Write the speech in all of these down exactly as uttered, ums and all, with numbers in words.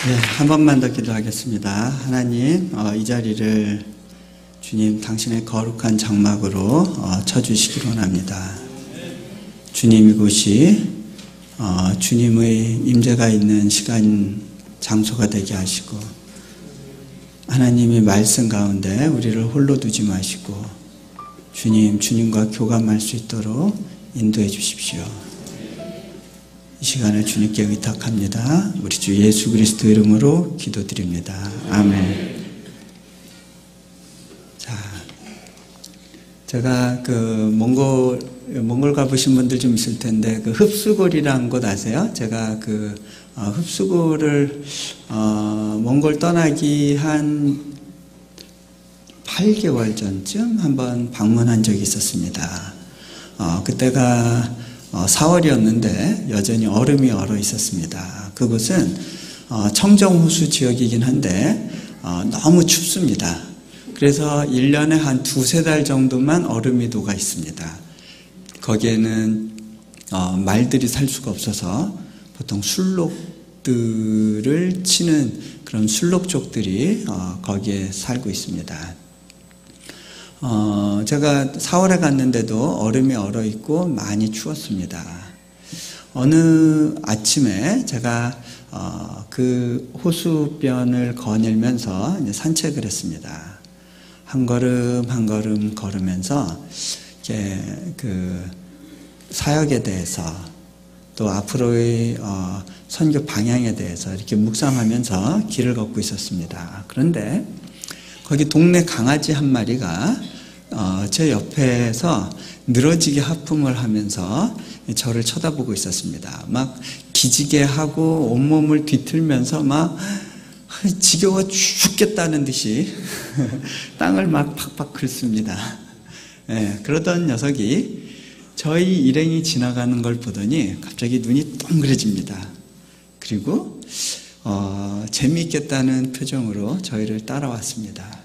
네, 한 번만 더 기도하겠습니다. 하나님, 어, 이 자리를 주님 당신의 거룩한 장막으로 어, 쳐주시기 원합니다. 주님, 이곳이 어, 주님의 임재가 있는 시간, 장소가 되게 하시고, 하나님의 말씀 가운데 우리를 홀로 두지 마시고 주님, 주님과 교감할 수 있도록 인도해 주십시오. 이 시간을 주님께 의탁합니다. 우리 주 예수 그리스도 이름으로 기도드립니다. 아멘. 자, 제가 그 몽골 몽골 가보신 분들 좀 있을 텐데, 그 흡수골이라는 곳 아세요? 제가 그 어, 흡수골을 어, 몽골 떠나기 한 팔 개월 전쯤 한번 방문한 적이 있었습니다. 어, 그때가 어, 사월이었는데 여전히 얼음이 얼어 있었습니다. 그곳은 어, 청정호수 지역이긴 한데 어, 너무 춥습니다. 그래서 일 년에 한 두세 달 정도만 얼음이 녹아 있습니다. 거기에는 어, 말들이 살 수가 없어서 보통 술록들을 치는 그런 술록족들이 어, 거기에 살고 있습니다. 어, 제가 사월에 갔는데도 얼음이 얼어 있고 많이 추웠습니다. 어느 아침에 제가 어, 그 호수변을 거닐면서 이제 산책을 했습니다. 한 걸음 한 걸음 걸으면서 이렇게 그 사역에 대해서 또 앞으로의 어, 선교 방향에 대해서 이렇게 묵상하면서 길을 걷고 있었습니다. 그런데 거기 동네 강아지 한 마리가 어, 제 옆에서 늘어지게 하품을 하면서 저를 쳐다보고 있었습니다. 막 기지개 하고 온몸을 뒤틀면서 막 지겨워 죽겠다는 듯이 땅을 막 팍팍 긁습니다. 네, 그러던 녀석이 저희 일행이 지나가는 걸 보더니 갑자기 눈이 동그래집니다. 그리고 어, 재미있겠다는 표정으로 저희를 따라왔습니다.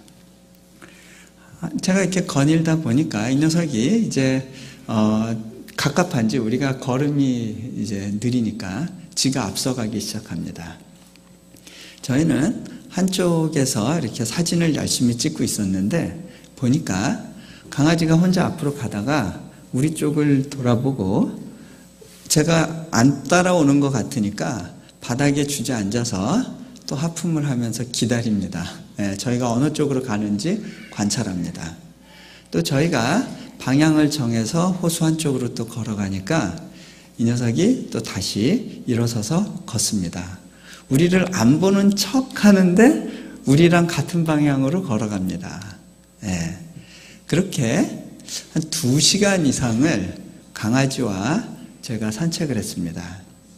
제가 이렇게 거닐다 보니까 이 녀석이 이제 어, 갑갑한지 우리가 걸음이 이제 느리니까 지가 앞서가기 시작합니다. 저희는 한쪽에서 이렇게 사진을 열심히 찍고 있었는데 보니까 강아지가 혼자 앞으로 가다가 우리 쪽을 돌아보고 제가 안 따라오는 것 같으니까 바닥에 주저앉아서 또 하품을 하면서 기다립니다. 네, 저희가 어느 쪽으로 가는지 관찰합니다. 또 저희가 방향을 정해서 호수 한쪽으로 또 걸어가니까 이 녀석이 또 다시 일어서서 걷습니다. 우리를 안 보는 척 하는데 우리랑 같은 방향으로 걸어갑니다. 네, 그렇게 한 두 시간 이상을 강아지와 제가 산책을 했습니다.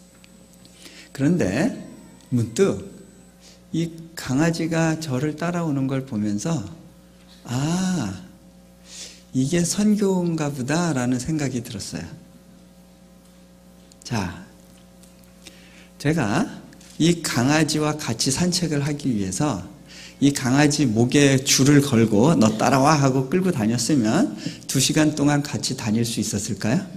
그런데 문득 이 강아지가 저를 따라오는 걸 보면서 아, 이게 선교인가 보다 라는 생각이 들었어요. 자, 제가 이 강아지와 같이 산책을 하기 위해서 이 강아지 목에 줄을 걸고 너 따라와 하고 끌고 다녔으면 두 시간 동안 같이 다닐 수 있었을까요?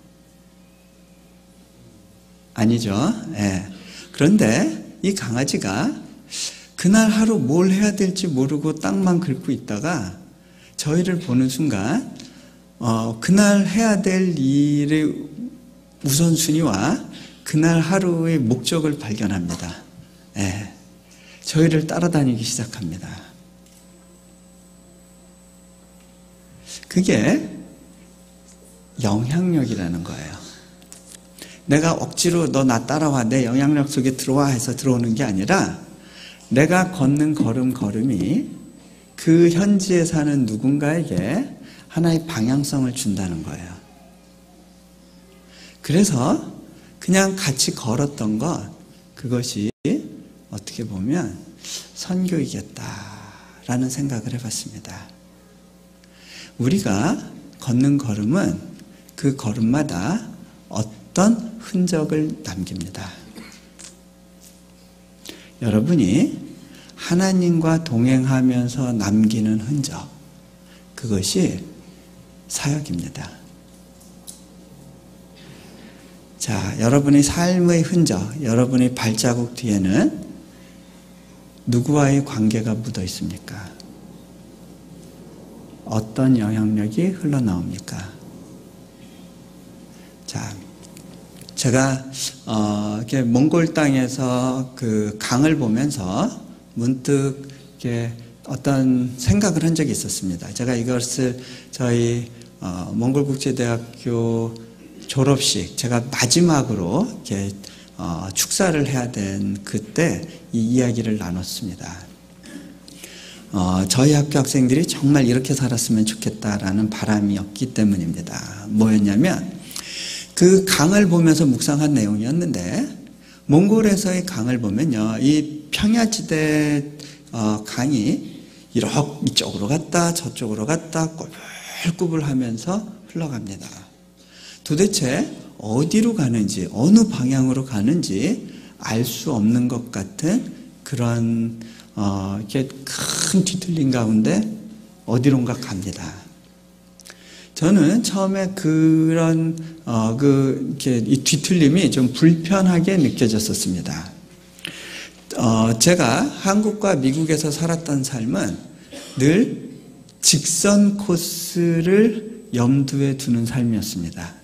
아니죠. 네. 그런데 이 강아지가 그날 하루 뭘 해야 될지 모르고 땅만 긁고 있다가 저희를 보는 순간 어, 그날 해야 될 일의 우선순위와 그날 하루의 목적을 발견합니다. 네. 저희를 따라다니기 시작합니다. 그게 영향력이라는 거예요. 내가 억지로 너 나 따라와, 내 영향력 속에 들어와 해서 들어오는 게 아니라 내가 걷는 걸음 걸음이 그 현지에 사는 누군가에게 하나의 방향성을 준다는 거예요. 그래서 그냥 같이 걸었던 것, 그것이 어떻게 보면 선교이겠다라는 생각을 해봤습니다. 우리가 걷는 걸음은 그 걸음마다 어떤 흔적을 남깁니다. 여러분이 하나님과 동행하면서 남기는 흔적, 그것이 사역입니다. 자, 여러분의 삶의 흔적, 여러분의 발자국 뒤에는 누구와의 관계가 묻어 있습니까? 어떤 영향력이 흘러나옵니까? 자, 제가 어, 이렇게 몽골 땅에서 그 강을 보면서 문득 이렇게 어떤 생각을 한 적이 있었습니다. 제가 이것을 저희 어, 몽골국제대학교 졸업식, 제가 마지막으로 이렇게 어, 축사를 해야 된 그때 이 이야기를 나눴습니다. 어, 저희 학교 학생들이 정말 이렇게 살았으면 좋겠다라는 바람이었기 때문입니다. 뭐였냐면 그 강을 보면서 묵상한 내용이었는데, 몽골에서의 강을 보면요, 이 평야지대 어, 강이 이렇게 이쪽으로 갔다 저쪽으로 갔다 꾸불꾸불 하면서 흘러갑니다. 도대체 어디로 가는지, 어느 방향으로 가는지 알 수 없는 것 같은 그런 어, 이렇게 큰 뒤틀림 가운데 어디론가 갑니다. 저는 처음에 그런 어, 그 이렇게 이 뒤틀림이 좀 불편하게 느껴졌었습니다. 어, 제가 한국과 미국에서 살았던 삶은 늘 직선 코스를 염두에 두는 삶이었습니다.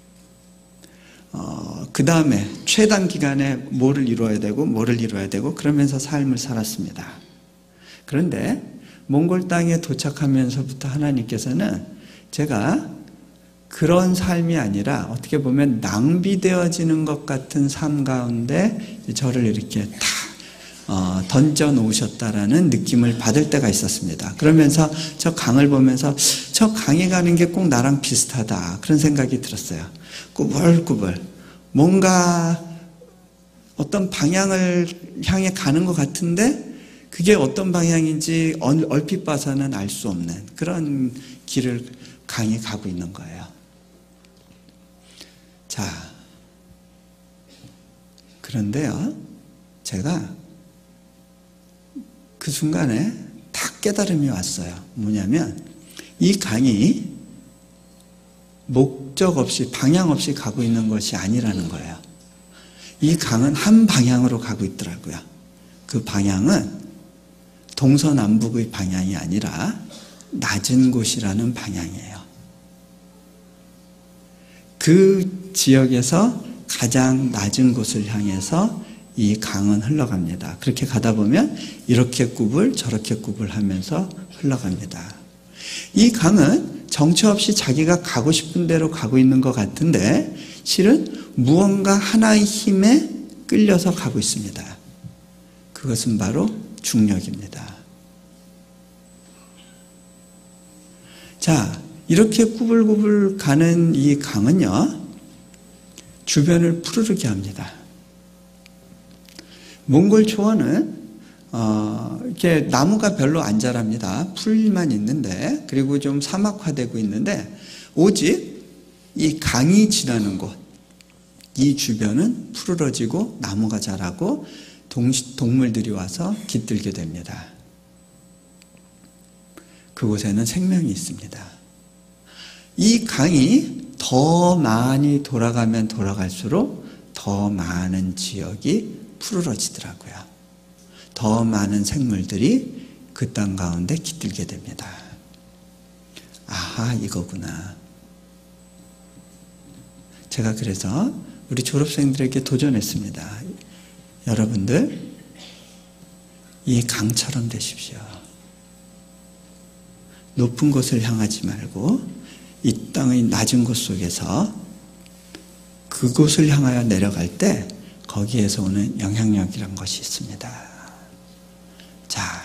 어, 그 다음에 최단 기간에 뭐를 이루어야 되고 뭐를 이루어야 되고 그러면서 삶을 살았습니다. 그런데 몽골 땅에 도착하면서부터 하나님께서는 제가 그런 삶이 아니라 어떻게 보면 낭비되어지는 것 같은 삶 가운데 저를 이렇게 다 어, 던져 놓으셨다라는 느낌을 받을 때가 있었습니다. 그러면서 저 강을 보면서 저 강에 가는 게 꼭 나랑 비슷하다, 그런 생각이 들었어요. 꾸불꾸불 뭔가 어떤 방향을 향해 가는 것 같은데 그게 어떤 방향인지 얼핏 봐서는 알 수 없는 그런 길을 강이 가고 있는 거예요. 자, 그런데요, 제가 그 순간에 딱 깨달음이 왔어요. 뭐냐면 이 강이 목적 없이, 방향 없이 가고 있는 것이 아니라는 거예요. 이 강은 한 방향으로 가고 있더라고요. 그 방향은 동서남북의 방향이 아니라 낮은 곳이라는 방향이에요. 그 지역에서 가장 낮은 곳을 향해서 이 강은 흘러갑니다. 그렇게 가다 보면 이렇게 꾸불 저렇게 꾸불 하면서 흘러갑니다. 이 강은 정처 없이 자기가 가고 싶은 대로 가고 있는 것 같은데 실은 무언가 하나의 힘에 끌려서 가고 있습니다. 그것은 바로 중력입니다. 자, 이렇게 꾸불꾸불 가는 이 강은요, 주변을 푸르르게 합니다. 몽골 초원은 어, 이렇게 나무가 별로 안 자랍니다. 풀만 있는데, 그리고 좀 사막화되고 있는데, 오직 이 강이 지나는 곳, 이 주변은 푸르러지고 나무가 자라고 동시, 동물들이 와서 깃들게 됩니다. 그곳에는 생명이 있습니다. 이 강이 더 많이 돌아가면 돌아갈수록 더 많은 지역이 푸르러지더라고요. 더 많은 생물들이 그 땅 가운데 깃들게 됩니다. 아하, 이거구나. 제가 그래서 우리 졸업생들에게 도전했습니다. 여러분들, 이 강처럼 되십시오. 높은 곳을 향하지 말고 이 땅의 낮은 곳 속에서 그곳을 향하여 내려갈 때 거기에서 오는 영향력이란 것이 있습니다. 자,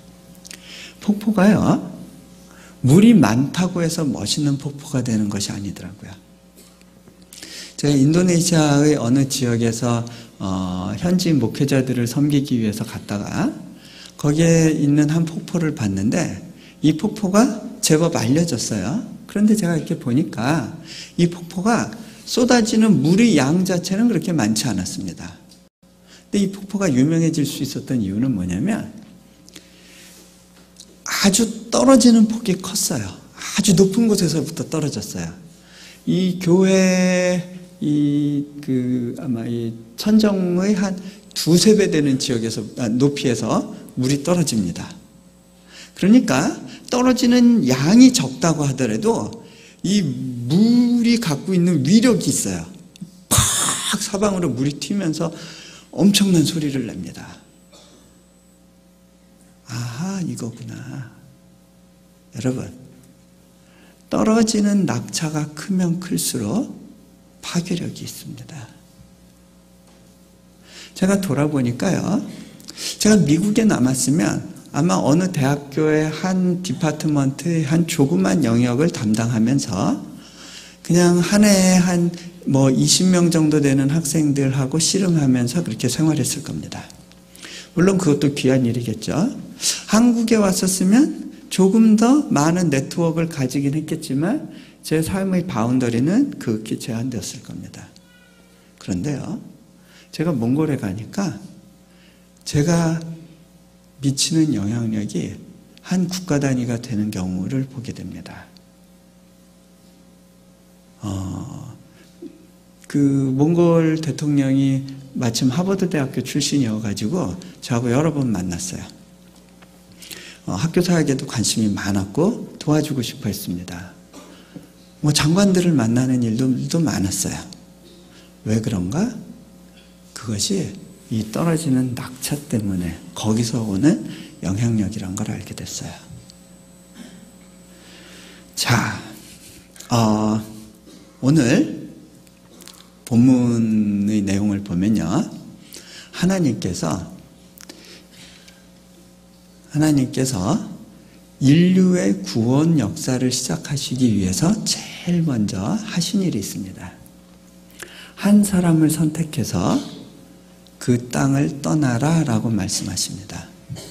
폭포가요, 물이 많다고 해서 멋있는 폭포가 되는 것이 아니더라고요. 제가 인도네시아의 어느 지역에서 어, 현지 목회자들을 섬기기 위해서 갔다가 거기에 있는 한 폭포를 봤는데 이 폭포가 제법 알려졌어요. 그런데 제가 이렇게 보니까 이 폭포가 쏟아지는 물의 양 자체는 그렇게 많지 않았습니다. 근데 이 폭포가 유명해질 수 있었던 이유는 뭐냐면 아주 떨어지는 폭이 컸어요. 아주 높은 곳에서부터 떨어졌어요. 이 교회 이 그 아마 이 천정의 한 두세 배 되는 지역에서, 아, 높이에서 물이 떨어집니다. 그러니까 떨어지는 양이 적다고 하더라도 이 물이 갖고 있는 위력이 있어요. 팍 사방으로 물이 튀면서 엄청난 소리를 냅니다. 아하, 이거구나. 여러분, 떨어지는 낙차가 크면 클수록 파괴력이 있습니다. 제가 돌아보니까요, 제가 미국에 남았으면 아마 어느 대학교의 한 디파트먼트의 한 조그만 영역을 담당하면서 그냥 한 해에 한 뭐 이십 명 정도 되는 학생들하고 씨름하면서 그렇게 생활했을 겁니다. 물론 그것도 귀한 일이겠죠. 한국에 왔었으면 조금 더 많은 네트워크를 가지긴 했겠지만 제 삶의 바운더리는 극히 제한되었을 겁니다. 그런데요, 제가 몽골에 가니까 제가 미치는 영향력이 한 국가 단위가 되는 경우를 보게 됩니다. 어, 그 몽골 대통령이 마침 하버드 대학교 출신이어가지고 저하고 여러 번 만났어요. 어, 학교 사역에도 관심이 많았고 도와주고 싶어 했습니다. 뭐 장관들을 만나는 일도 많았어요. 왜 그런가? 그것이 이 떨어지는 낙차 때문에 거기서 오는 영향력이란 걸 알게 됐어요. 자, 어, 오늘 본문의 내용을 보면요, 하나님께서 하나님께서 인류의 구원 역사를 시작하시기 위해서 제일 먼저 하신 일이 있습니다. 한 사람을 선택해서 그 땅을 떠나라 라고 말씀하십니다.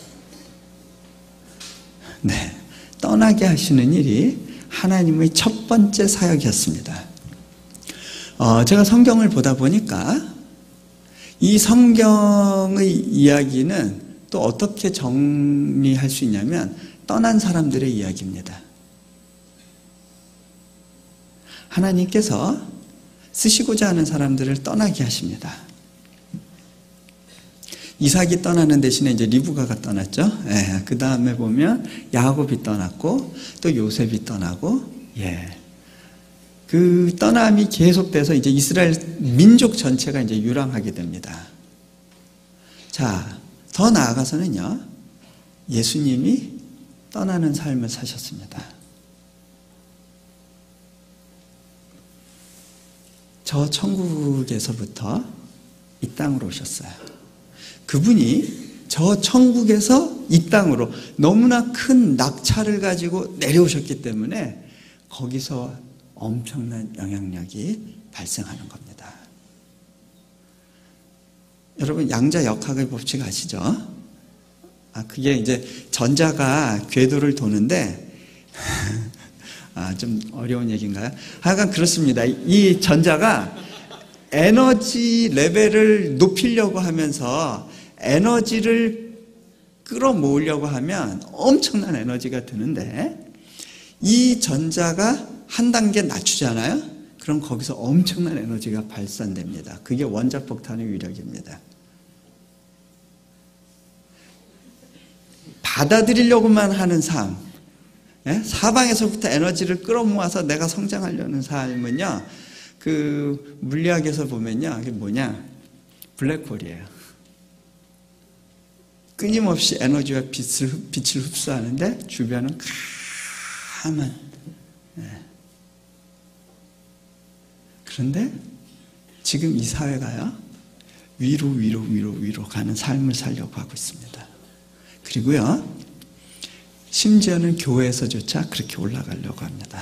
네, 떠나게 하시는 일이 하나님의 첫 번째 사역이었습니다. 어, 제가 성경을 보다 보니까 이 성경의 이야기는 또 어떻게 정리할 수 있냐면 떠난 사람들의 이야기입니다. 하나님께서 쓰시고자 하는 사람들을 떠나게 하십니다. 이삭이 떠나는 대신에 이제 리브가가 떠났죠. 예, 그 다음에 보면 야곱이 떠났고 또 요셉이 떠나고, 예, 그 떠남이 계속돼서 이제 이스라엘 민족 전체가 이제 유랑하게 됩니다. 자, 더 나아가서는요, 예수님이 떠나는 삶을 사셨습니다. 저 천국에서부터 이 땅으로 오셨어요. 그분이 저 천국에서 이 땅으로 너무나 큰 낙차를 가지고 내려오셨기 때문에 거기서 엄청난 영향력이 발생하는 겁니다. 여러분, 양자 역학의 법칙 아시죠? 아, 그게 이제 전자가 궤도를 도는데, 아, 좀 어려운 얘기인가요? 하여간 그렇습니다. 이 전자가 에너지 레벨을 높이려고 하면서 에너지를 끌어모으려고 하면 엄청난 에너지가 드는데, 이 전자가 한 단계 낮추잖아요? 그럼 거기서 엄청난 에너지가 발산됩니다. 그게 원자폭탄의 위력입니다. 받아들이려고만 하는 삶, 예? 사방에서부터 에너지를 끌어모아서 내가 성장하려는 삶은요, 그 물리학에서 보면요, 이게 뭐냐, 블랙홀이에요. 끊임없이 에너지와 빛을, 빛을 흡수하는데 주변은 가만. 예. 그런데 지금 이 사회가요, 위로 위로 위로 위로 가는 삶을 살려고 하고 있습니다. 그리고요, 심지어는 교회에서조차 그렇게 올라가려고 합니다.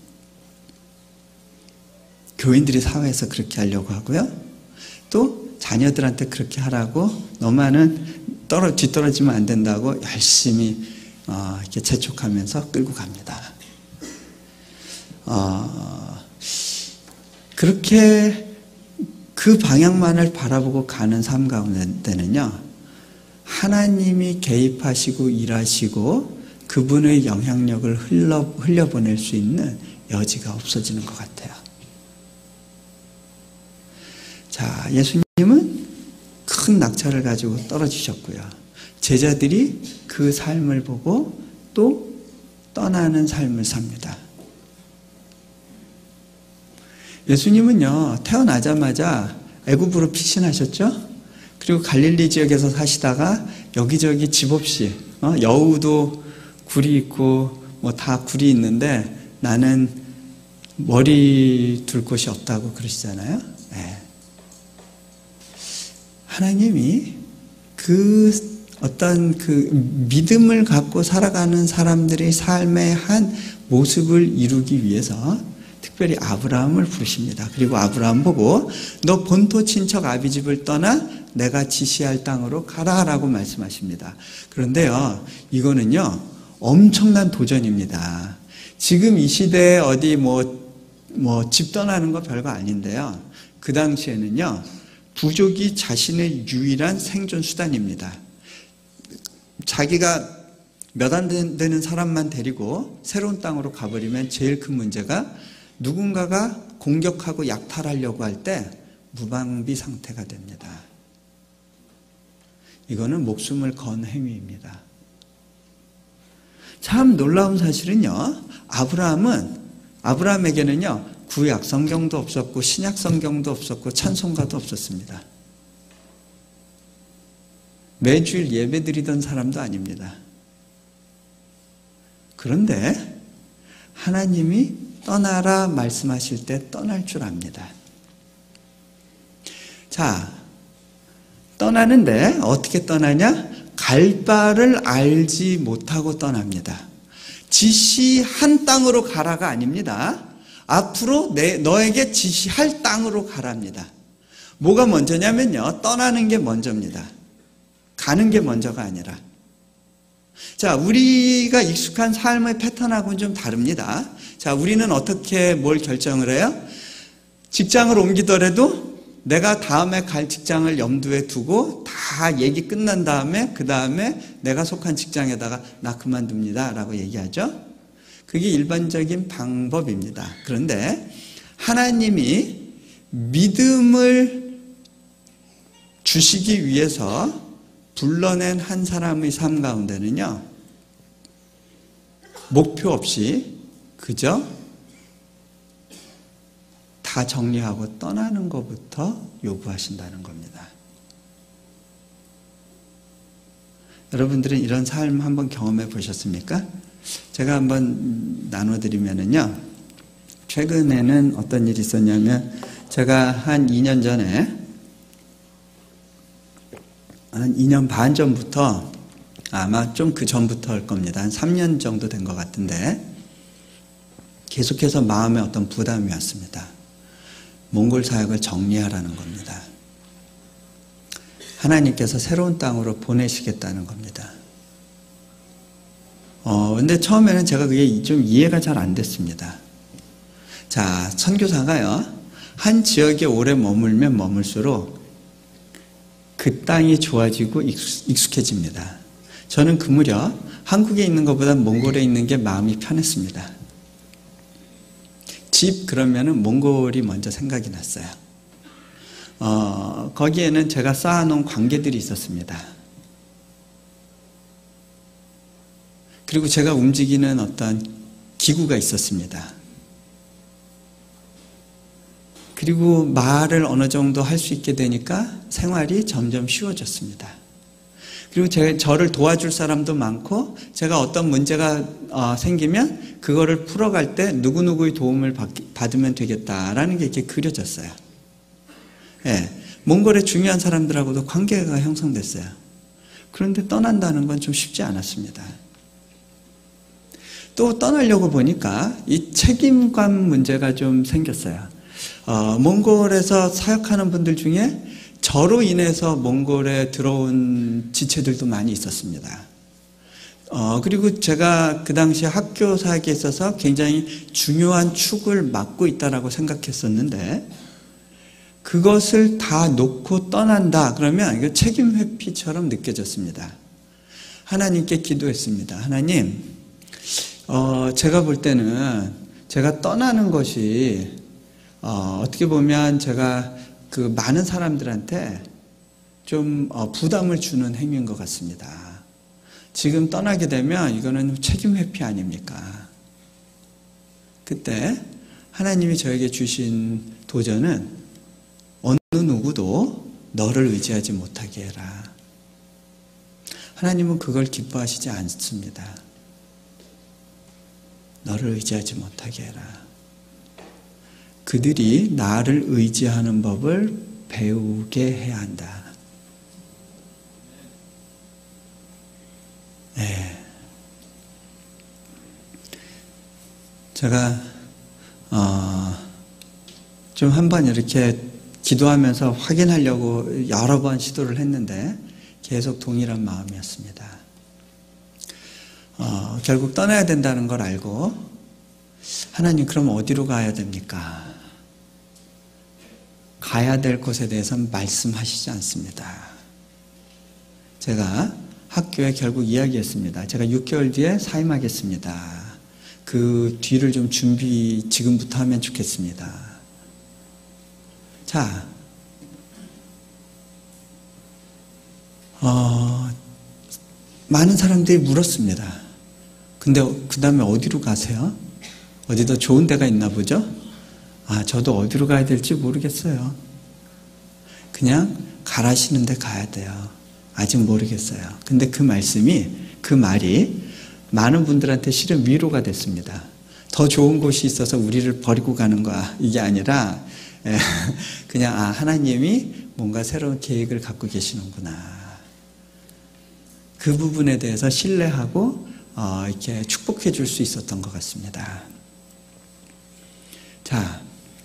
교인들이 사회에서 그렇게 하려고 하고요, 또 자녀들한테 그렇게 하라고, 너만은 떨어, 뒤떨어지면 안 된다고 열심히 어, 이렇게 재촉하면서 끌고 갑니다. 어, 그렇게 그 방향만을 바라보고 가는 삶 가운데는요, 하나님이 개입하시고 일하시고 그분의 영향력을 흘러, 흘려보낼 수 있는 여지가 없어지는 것 같아요. 자, 예수님은 큰 낙차를 가지고 떨어지셨고요. 제자들이 그 삶을 보고 또 떠나는 삶을 삽니다. 예수님은요, 태어나자마자 애굽으로 피신하셨죠? 그리고 갈릴리 지역에서 사시다가 여기저기 집 없이, 어? 여우도 굴이 있고 뭐 다 굴이 있는데 나는 머리 둘 곳이 없다고 그러시잖아요. 네. 하나님이 그 어떤 그 믿음을 갖고 살아가는 사람들의 삶의 한 모습을 이루기 위해서 특별히 아브라함을 부르십니다. 그리고 아브라함 보고 너 본토 친척 아비집을 떠나 내가 지시할 땅으로 가라라고 말씀하십니다. 그런데요, 이거는요 엄청난 도전입니다. 지금 이 시대에 어디 뭐 뭐 집 떠나는 거 별거 아닌데요. 그 당시에는요 부족이 자신의 유일한 생존 수단입니다. 자기가 몇 안 되는 사람만 데리고 새로운 땅으로 가버리면 제일 큰 문제가 누군가가 공격하고 약탈하려고 할 때 무방비 상태가 됩니다. 이거는 목숨을 건 행위입니다. 참 놀라운 사실은요, 아브라함은 아브라함에게는요 구약 성경도 없었고 신약 성경도 없었고 찬송가도 없었습니다. 매주일 예배 드리던 사람도 아닙니다. 그런데 하나님이 떠나라 말씀하실 때 떠날 줄 압니다. 자, 떠나는데 어떻게 떠나냐? 갈 바를 알지 못하고 떠납니다. 지시한 땅으로 가라가 아닙니다. 앞으로 내, 너에게 지시할 땅으로 가랍니다. 뭐가 먼저냐면요, 떠나는 게 먼저입니다. 가는 게 먼저가 아니라. 자, 우리가 익숙한 삶의 패턴하고는 좀 다릅니다. 자, 우리는 어떻게 뭘 결정을 해요? 직장을 옮기더라도 내가 다음에 갈 직장을 염두에 두고 다 얘기 끝난 다음에 그 다음에 내가 속한 직장에다가 나 그만둡니다 라고 얘기하죠. 그게 일반적인 방법입니다. 그런데 하나님이 믿음을 주시기 위해서 불러낸 한 사람의 삶 가운데는요, 목표 없이 그저 다 정리하고 떠나는 것부터 요구하신다는 겁니다. 여러분들은 이런 삶 한번 경험해 보셨습니까? 제가 한번 나눠드리면은요, 최근에는 어떤 일이 있었냐면, 제가 한 이 년 전에, 한 이 년 반 전부터, 아마 좀 그 전부터일 겁니다. 한 삼 년 정도 된 것 같은데, 계속해서 마음에 어떤 부담이 왔습니다. 몽골 사역을 정리하라는 겁니다. 하나님께서 새로운 땅으로 보내시겠다는 겁니다. 어, 근데 처음에는 제가 그게 좀 이해가 잘 안 됐습니다. 자, 선교사가요, 한 지역에 오래 머물면 머물수록 그 땅이 좋아지고 익숙해집니다. 저는 그 무렵 한국에 있는 것보다 몽골에 있는 게 마음이 편했습니다. 집 그러면은 몽골이 먼저 생각이 났어요. 어, 거기에는 제가 쌓아놓은 관계들이 있었습니다. 그리고 제가 움직이는 어떤 기구가 있었습니다. 그리고 말을 어느 정도 할 수 있게 되니까 생활이 점점 쉬워졌습니다. 그리고 제, 저를 도와줄 사람도 많고, 제가 어떤 문제가 어, 생기면 그거를 풀어갈 때 누구누구의 도움을 받, 받으면 되겠다라는 게 이렇게 그려졌어요. 예, 몽골의 중요한 사람들하고도 관계가 형성됐어요. 그런데 떠난다는 건 좀 쉽지 않았습니다. 또 떠나려고 보니까 이 책임감 문제가 좀 생겼어요. 어, 몽골에서 사역하는 분들 중에 저로 인해서 몽골에 들어온 지체들도 많이 있었습니다. 어, 그리고 제가 그 당시에 학교 사역에 있어서 굉장히 중요한 축을 맡고 있다라고 생각했었는데, 그것을 다 놓고 떠난다 그러면 이거 책임 회피처럼 느껴졌습니다. 하나님께 기도했습니다. 하나님, 어, 제가 볼 때는 제가 떠나는 것이 어, 어떻게 보면 제가 그 많은 사람들한테 좀 부담을 주는 행위인 것 같습니다. 지금 떠나게 되면 이거는 책임 회피 아닙니까? 그때 하나님이 저에게 주신 도전은 어느 누구도 너를 의지하지 못하게 해라. 하나님은 그걸 기뻐하시지 않습니다. 너를 의지하지 못하게 해라. 그들이 나를 의지하는 법을 배우게 해야 한다. 네. 제가 어, 좀 한번 이렇게 기도하면서 확인하려고 여러 번 시도를 했는데 계속 동일한 마음이었습니다. 어, 결국 떠나야 된다는 걸 알고 하나님 그럼 어디로 가야 됩니까? 가야 될 곳에 대해서는 말씀하시지 않습니다. 제가 학교에 결국 이야기했습니다. 제가 육 개월 뒤에 사임하겠습니다. 그 뒤를 좀 준비 지금부터 하면 좋겠습니다. 자, 어, 많은 사람들이 물었습니다. 근데 그 다음에 어디로 가세요? 어디 더 좋은 데가 있나 보죠? 아, 저도 어디로 가야 될지 모르겠어요. 그냥 가라시는 데 가야 돼요. 아직 모르겠어요. 근데 그 말씀이, 그 말이 많은 분들한테 실은 위로가 됐습니다. 더 좋은 곳이 있어서 우리를 버리고 가는 거야. 이게 아니라 그냥 아, 하나님이 뭔가 새로운 계획을 갖고 계시는구나. 그 부분에 대해서 신뢰하고 어, 이렇게 축복해 줄 수 있었던 것 같습니다. 자,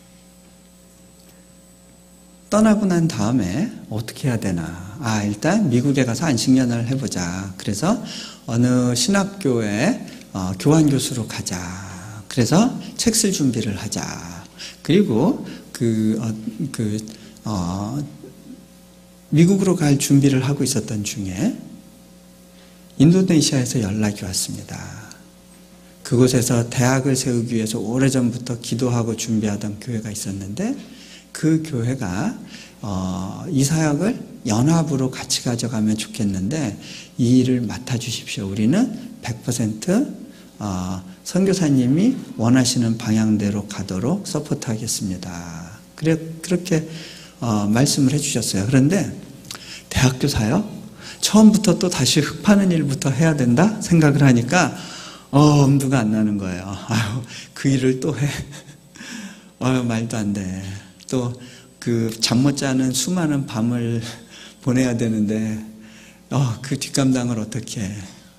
떠나고 난 다음에 어떻게 해야 되나? 아, 일단 미국에 가서 안식년을 해보자. 그래서 어느 신학교에 어, 교환 교수로 가자. 그래서 책 쓸 준비를 하자. 그리고 그, 어, 그, 어, 미국으로 갈 준비를 하고 있었던 중에 인도네시아에서 연락이 왔습니다. 그곳에서 대학을 세우기 위해서 오래전부터 기도하고 준비하던 교회가 있었는데 그 교회가 어, 이 사역을 연합으로 같이 가져가면 좋겠는데 이 일을 맡아주십시오. 우리는 백 퍼센트 어, 선교사님이 원하시는 방향대로 가도록 서포트하겠습니다. 그래, 그렇게 어, 말씀을 해주셨어요. 그런데 대학교 사역? 처음부터 또 다시 흙파는 일부터 해야 된다 생각을 하니까 어, 엄두가 안 나는 거예요. 아유, 그 일을 또 해. 아유, 말도 안 돼. 또 그 잠 못 자는 수많은 밤을 보내야 되는데 어, 그 뒷감당을 어떻게 해.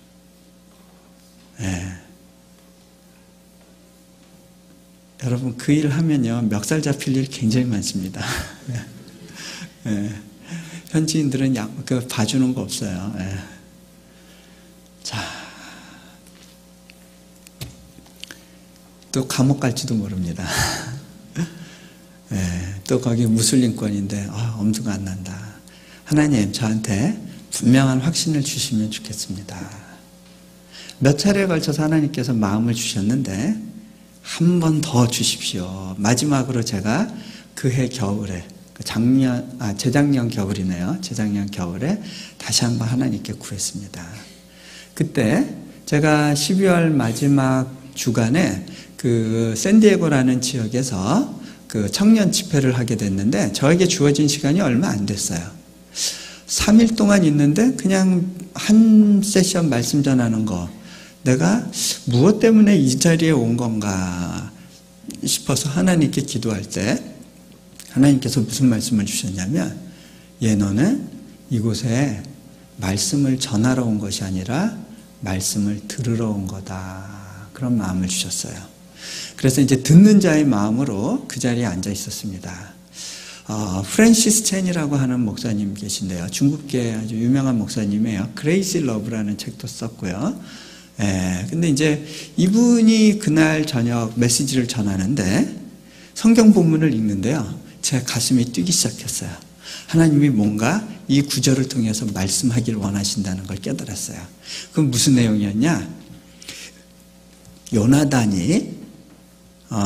네. 여러분 그 일 하면요 멱살 잡힐 일 굉장히 많습니다. 네. 현지인들은 양, 그 봐주는 거 없어요. 네. 자, 또 감옥 갈지도 모릅니다. 네. 또 거기 무슬림권인데 어, 엄두가 안 난다. 하나님 저한테 분명한 확신을 주시면 좋겠습니다. 몇 차례에 걸쳐서 하나님께서 마음을 주셨는데 한 번 더 주십시오. 마지막으로 제가 그해 겨울에 작년, 아, 재작년 겨울이네요. 재작년 겨울에 다시 한번 하나님께 구했습니다. 그때 제가 십이월 마지막 주간에 그 샌디에고라는 지역에서 그 청년 집회를 하게 됐는데 저에게 주어진 시간이 얼마 안 됐어요. 삼 일 동안 있는데 그냥 한 세션 말씀 전하는 거 내가 무엇 때문에 이 자리에 온 건가 싶어서 하나님께 기도할 때 하나님께서 무슨 말씀을 주셨냐면 얘 너는 이곳에 말씀을 전하러 온 것이 아니라 말씀을 들으러 온 거다. 그런 마음을 주셨어요. 그래서 이제 듣는 자의 마음으로 그 자리에 앉아 있었습니다. 어, 프랜시스 첸이라고 하는 목사님 계신데요. 중국계 아주 유명한 목사님이에요. 그레이시 러브라는 책도 썼고요. 예, 근데 이제 이분이 그날 저녁 메시지를 전하는데 성경 본문을 읽는데요. 제 가슴이 뛰기 시작했어요. 하나님이 뭔가 이 구절을 통해서 말씀하기를 원하신다는 걸 깨달았어요. 그럼 무슨 내용이었냐? 요나단이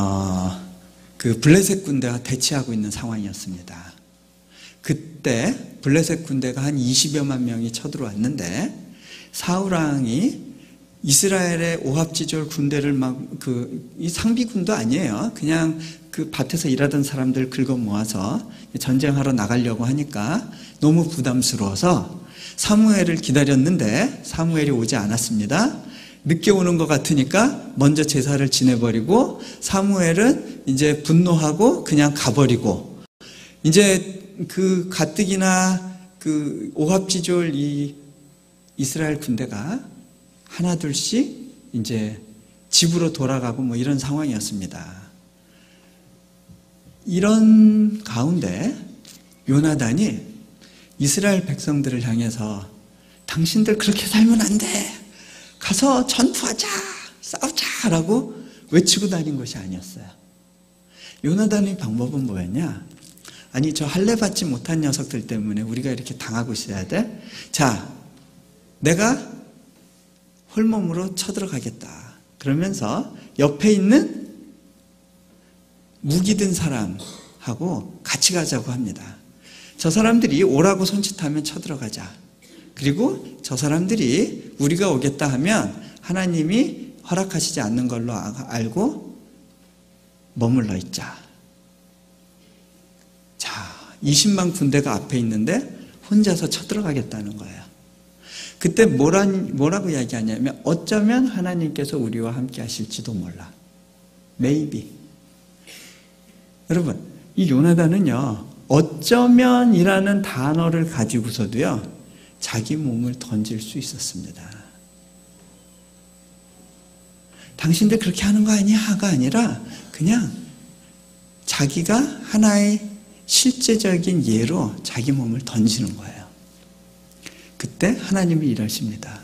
어, 그 블레셋 군대와 대치하고 있는 상황이었습니다. 그때 블레셋 군대가 한 이십여만 명이 쳐들어왔는데 사울왕이 이스라엘의 오합지졸 군대를 막 그 이 상비군도 아니에요. 그냥 그 밭에서 일하던 사람들 긁어 모아서 전쟁하러 나가려고 하니까 너무 부담스러워서 사무엘을 기다렸는데 사무엘이 오지 않았습니다. 늦게 오는 것 같으니까 먼저 제사를 지내버리고 사무엘은 이제 분노하고 그냥 가버리고 이제 그 가뜩이나 그 오합지졸 이 이스라엘 군대가 하나둘씩 이제 집으로 돌아가고 뭐 이런 상황이었습니다. 이런 가운데 요나단이 이스라엘 백성들을 향해서 당신들 그렇게 살면 안 돼. 가서 전투하자. 싸우자. 라고 외치고 다닌 것이 아니었어요. 요나단의 방법은 뭐였냐? 아니 저 할례 받지 못한 녀석들 때문에 우리가 이렇게 당하고 있어야 돼? 자, 내가 홀몸으로 쳐들어가겠다. 그러면서 옆에 있는 무기 든 사람하고 같이 가자고 합니다. 저 사람들이 오라고 손짓하면 쳐들어가자. 그리고 저 사람들이 우리가 오겠다 하면 하나님이 허락하시지 않는 걸로 알고 머물러 있자. 자, 이십만 군대가 앞에 있는데 혼자서 쳐들어가겠다는 거예요. 그때 뭐라, 뭐라고 이야기하냐면 어쩌면 하나님께서 우리와 함께 하실지도 몰라. Maybe. 여러분, 이 요나단은요, 어쩌면이라는 단어를 가지고서도요, 자기 몸을 던질 수 있었습니다. 당신들 그렇게 하는 거 아니야가 아니라 그냥 자기가 하나의 실제적인 예로 자기 몸을 던지는 거예요. 그때 하나님이 일하십니다.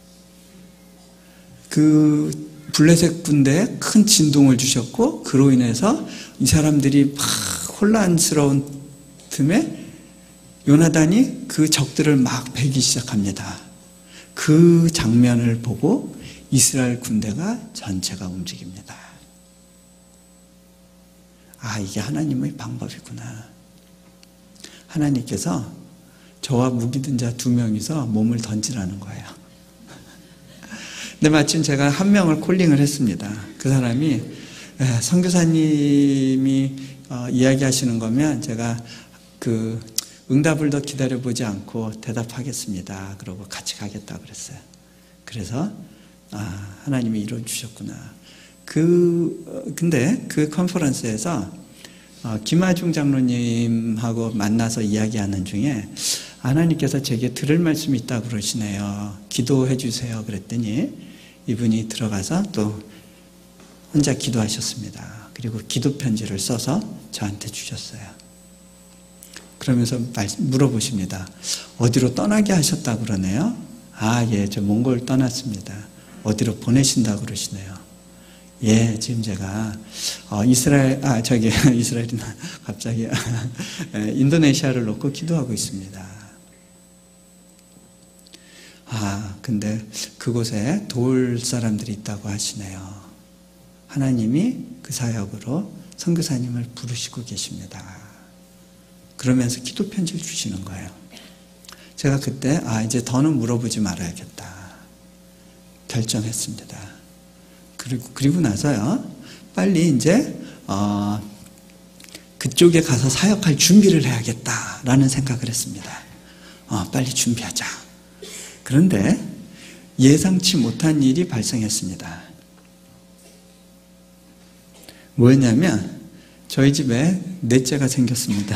그 블레셋 군대에 큰 진동을 주셨고 그로 인해서 이 사람들이 막 혼란스러운 틈에 요나단이 그 적들을 막 베기 시작합니다. 그 장면을 보고 이스라엘 군대가 전체가 움직입니다. 아, 이게 하나님의 방법이구나. 하나님께서 저와 무기든 자 두 명이서 몸을 던지라는 거예요. 근데 마침 제가 한 명을 콜링을 했습니다. 그 사람이 선교사님이 어, 이야기하시는 거면 제가 그 응답을 더 기다려보지 않고 대답하겠습니다. 그러고 같이 가겠다 그랬어요. 그래서 아, 하나님이 이루어 주셨구나. 그 근데 그 컨퍼런스에서 어, 김하중 장로님하고 만나서 이야기하는 중에 하나님께서 제게 들을 말씀이 있다고 그러시네요. 기도해 주세요. 그랬더니 이분이 들어가서 또 혼자 기도하셨습니다. 그리고 기도 편지를 써서 저한테 주셨어요. 그러면서 물어보십니다. 어디로 떠나게 하셨다고 그러네요. 아, 예, 저 몽골 떠났습니다. 어디로 보내신다고 그러시네요. 예, 지금 제가 어, 이스라엘, 아 저기 이스라엘이나 갑자기 인도네시아를 놓고 기도하고 있습니다. 아, 근데 그곳에 도울 사람들이 있다고 하시네요. 하나님이 그 사역으로 선교사님을 부르시고 계십니다. 그러면서 기도 편지를 주시는 거예요. 제가 그때 아, 이제 더는 물어보지 말아야겠다 결정했습니다. 그리고, 그리고 나서요, 빨리 이제, 어, 그쪽에 가서 사역할 준비를 해야겠다라는 생각을 했습니다. 어, 빨리 준비하자. 그런데 예상치 못한 일이 발생했습니다. 뭐였냐면, 저희 집에 넷째가 생겼습니다.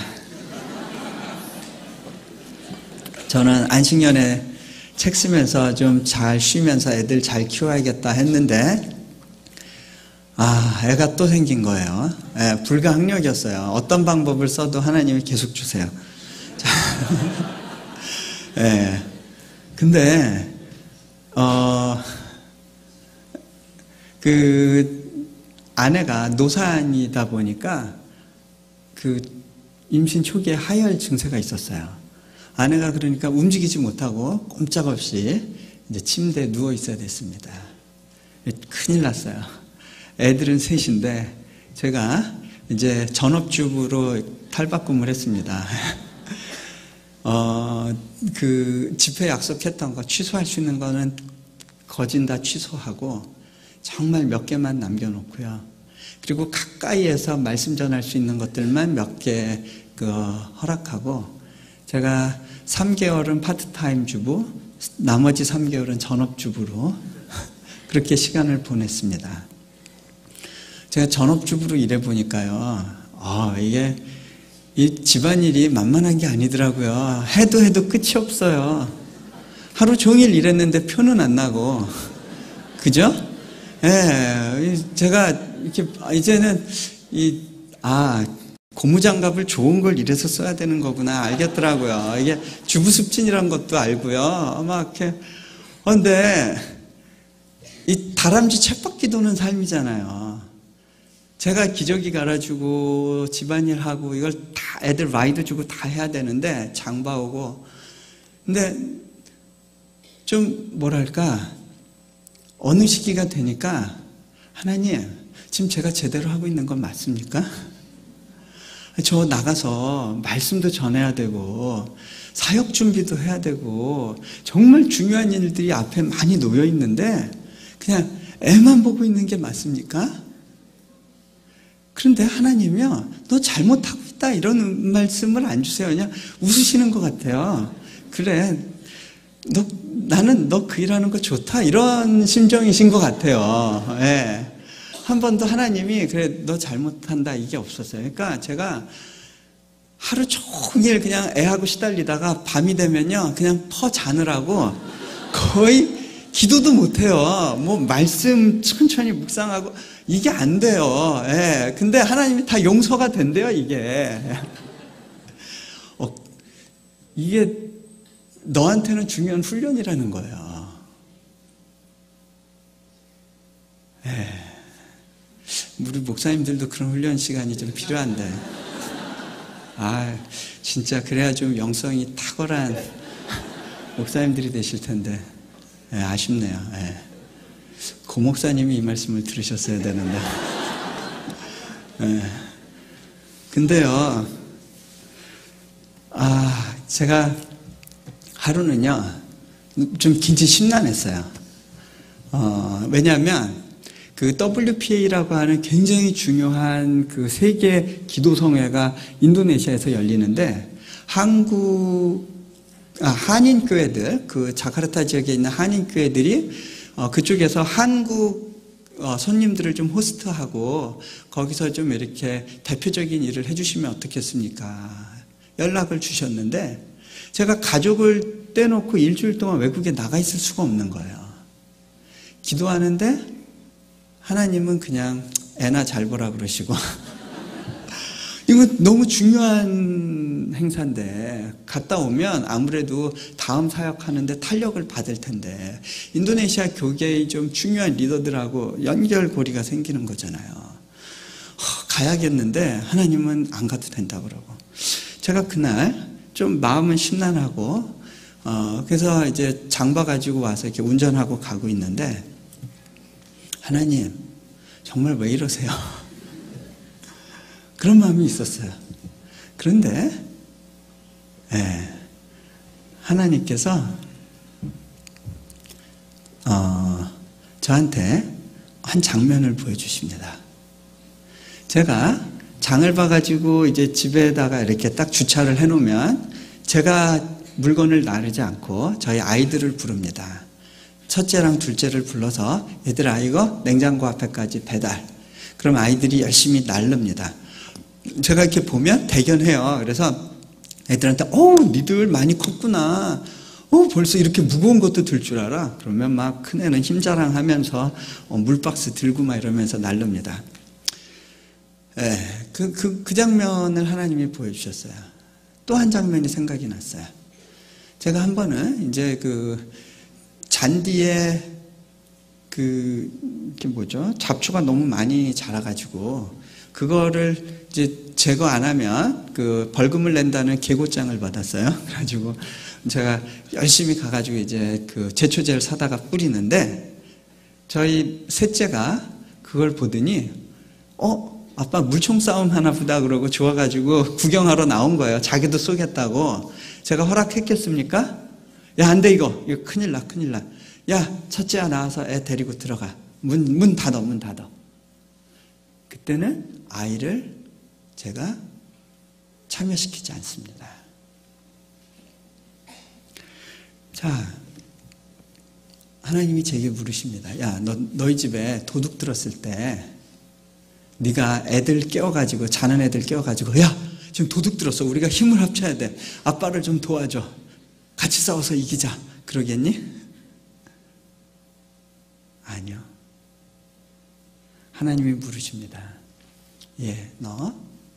저는 안식년에 책 쓰면서 좀 잘 쉬면서 애들 잘 키워야겠다 했는데, 아, 애가 또 생긴 거예요. 예, 불가항력이었어요. 어떤 방법을 써도 하나님이 계속 주세요. 예. 근데, 어, 그, 아내가 노산이다 보니까 그 임신 초기에 하혈 증세가 있었어요. 아내가 그러니까 움직이지 못하고 꼼짝없이 이제 침대에 누워 있어야 됐습니다. 큰일 났어요. 애들은 셋인데 제가 이제 전업주부로 탈바꿈을 했습니다. 어, 그 집회 약속했던 거 취소할 수 있는 거는 거진 다 취소하고 정말 몇 개만 남겨놓고요. 그리고 가까이에서 말씀 전할 수 있는 것들만 몇 개 그 허락하고 제가 삼 개월은 파트타임 주부, 나머지 삼 개월은 전업주부로 그렇게 시간을 보냈습니다. 제가 전업주부로 일해보니까요, 아, 이게 이 집안일이 만만한 게 아니더라고요. 해도 해도 끝이 없어요. 하루 종일 일했는데 표는 안 나고, 그죠? 예, 제가 이렇게 이제는 이 아 고무장갑을 좋은 걸 이래서 써야 되는 거구나 알겠더라고요. 이게 주부습진이란 것도 알고요. 막 이렇게 그런데 이 다람쥐 쳇바퀴 도는 삶이잖아요. 제가 기저귀 갈아주고 집안일 하고 이걸 다 애들 라이드 주고 다 해야 되는데 장 봐오고 근데 좀 뭐랄까 어느 시기가 되니까 하나님 지금 제가 제대로 하고 있는 건 맞습니까? 저 나가서 말씀도 전해야 되고 사역 준비도 해야 되고 정말 중요한 일들이 앞에 많이 놓여 있는데 그냥 애만 보고 있는 게 맞습니까? 그런데 하나님이요, 너 잘못하고 있다 이런 말씀을 안 주세요. 그냥 웃으시는 것 같아요. 그래, 너 나는 너 그 일하는 거 좋다 이런 심정이신 것 같아요. 예. 한 번도 하나님이 그래 너 잘못한다 이게 없었어요. 그러니까 제가 하루 종일 그냥 애하고 시달리다가 밤이 되면요 그냥 퍼 자느라고 거의 기도도 못해요. 뭐 말씀 천천히 묵상하고 이게 안 돼요. 예. 근데 하나님이 다 용서가 된대요 이게. 어, 이게 너한테는 중요한 훈련이라는 거예요. 예. 우리 목사님들도 그런 훈련 시간이 좀 필요한데. 아, 진짜 그래야 좀 영성이 탁월한 목사님들이 되실 텐데. 예, 아쉽네요. 예. 고 목사님이 이 말씀을 들으셨어야 되는데. 예. 근데요, 아, 제가 하루는요, 좀 긴지 심란했어요. 어, 왜냐하면, 그 더블유피에이라고 하는 굉장히 중요한 그 세계 기도성회가 인도네시아에서 열리는데, 한국, 아, 한인교회들, 그 자카르타 지역에 있는 한인교회들이 어, 그쪽에서 한국 어, 손님들을 좀 호스트하고 거기서 좀 이렇게 대표적인 일을 해주시면 어떻겠습니까? 연락을 주셨는데, 제가 가족을 떼놓고 일주일 동안 외국에 나가 있을 수가 없는 거예요. 기도하는데, 하나님은 그냥 애나 잘 보라 그러시고 이거 너무 중요한 행사인데 갔다 오면 아무래도 다음 사역하는데 탄력을 받을 텐데 인도네시아 교계의 좀 중요한 리더들하고 연결고리가 생기는 거잖아요. 허, 가야겠는데 하나님은 안 가도 된다고 그러고 제가 그날 좀 마음은 심란하고 어, 그래서 이제 장봐 가지고 와서 이렇게 운전하고 가고 있는데 하나님, 정말 왜 이러세요? 그런 마음이 있었어요. 그런데, 예, 하나님께서, 어, 저한테 한 장면을 보여주십니다. 제가 장을 봐가지고 이제 집에다가 이렇게 딱 주차를 해놓으면 제가 물건을 나르지 않고 저희 아이들을 부릅니다. 첫째랑 둘째를 불러서 얘들아 이거 냉장고 앞에까지 배달. 그럼 아이들이 열심히 나릅니다. 제가 이렇게 보면 대견해요. 그래서 애들한테 어 니들 많이 컸구나. 어 벌써 이렇게 무거운 것도 들 줄 알아. 그러면 막 큰애는 힘자랑하면서 어, 물박스 들고 막 이러면서 나릅니다. 예, 그, 그, 그 장면을 하나님이 보여주셨어요. 또 한 장면이 생각이 났어요. 제가 한 번은 이제 그 잔디에 그, 이게 뭐죠? 잡초가 너무 많이 자라가지고, 그거를 이제 제거 안 하면 그 벌금을 낸다는 계고장을 받았어요. 그래가지고 제가 열심히 가가지고 이제 그 제초제를 사다가 뿌리는데, 저희 셋째가 그걸 보더니, 어? 아빠 물총 싸움 하나 보다 그러고 좋아가지고 구경하러 나온 거예요. 자기도 쏘겠다고. 제가 허락했겠습니까? 야, 안 돼, 이거. 이거 큰일 나, 큰일 나. 야, 첫째야 나와서 애 데리고 들어가. 문, 문 닫어, 문 닫어. 그때는 아이를 제가 참여시키지 않습니다. 자, 하나님이 제게 물으십니다. 야, 너, 너희 집에 도둑 들었을 때 네가 애들 깨워가지고, 자는 애들 깨워가지고, 야, 지금 도둑 들었어. 우리가 힘을 합쳐야 돼. 아빠를 좀 도와줘. 같이 싸워서 이기자. 그러겠니? 아니요. 하나님이 물으십니다. 예, 너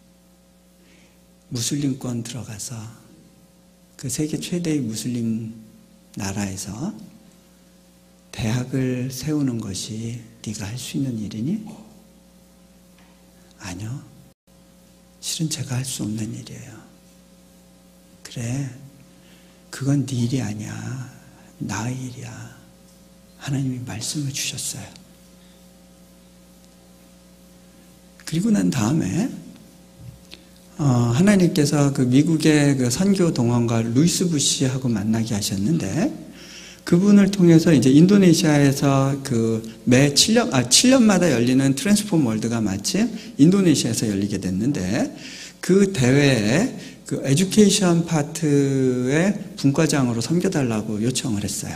무슬림권 들어가서 그 세계 최대의 무슬림 나라에서 대학을 세우는 것이 네가 할 수 있는 일이니? 아니요. 실은 제가 할 수 없는 일이에요. 그래, 그건 네 일이 아니야. 나의 일이야. 하나님이 말씀을 주셨어요. 그리고 난 다음에 어, 하나님께서 그 미국의 그 선교 동원가 루이스 부시하고 만나게 하셨는데, 그분을 통해서 이제 인도네시아에서 그 매 칠 년, 아, 칠 년마다 열리는 트랜스폼 월드가 마침 인도네시아에서 열리게 됐는데, 그 대회에 그 에듀케이션 파트의 분과장으로 섬겨달라고 요청을 했어요.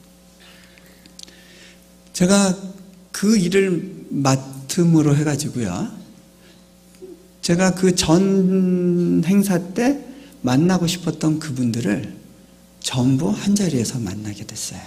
제가 그 일을 맡음으로 해가지고요. 제가 그 전 행사 때 만나고 싶었던 그분들을 전부 한 자리에서 만나게 됐어요.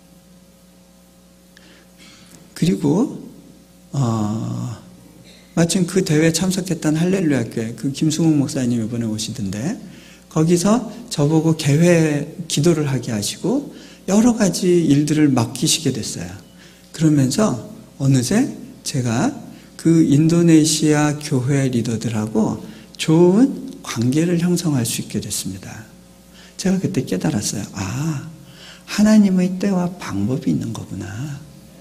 그리고 어, 마침 그 대회에 참석했던 할렐루야 교회 그 김승욱 목사님 이번에 오시던데, 거기서 저보고 개회 기도를 하게 하시고 여러 가지 일들을 맡기시게 됐어요. 그러면서 어느새 제가 그 인도네시아 교회 리더들하고 좋은 관계를 형성할 수 있게 됐습니다. 제가 그때 깨달았어요. 아, 하나님의 때와 방법이 있는 거구나.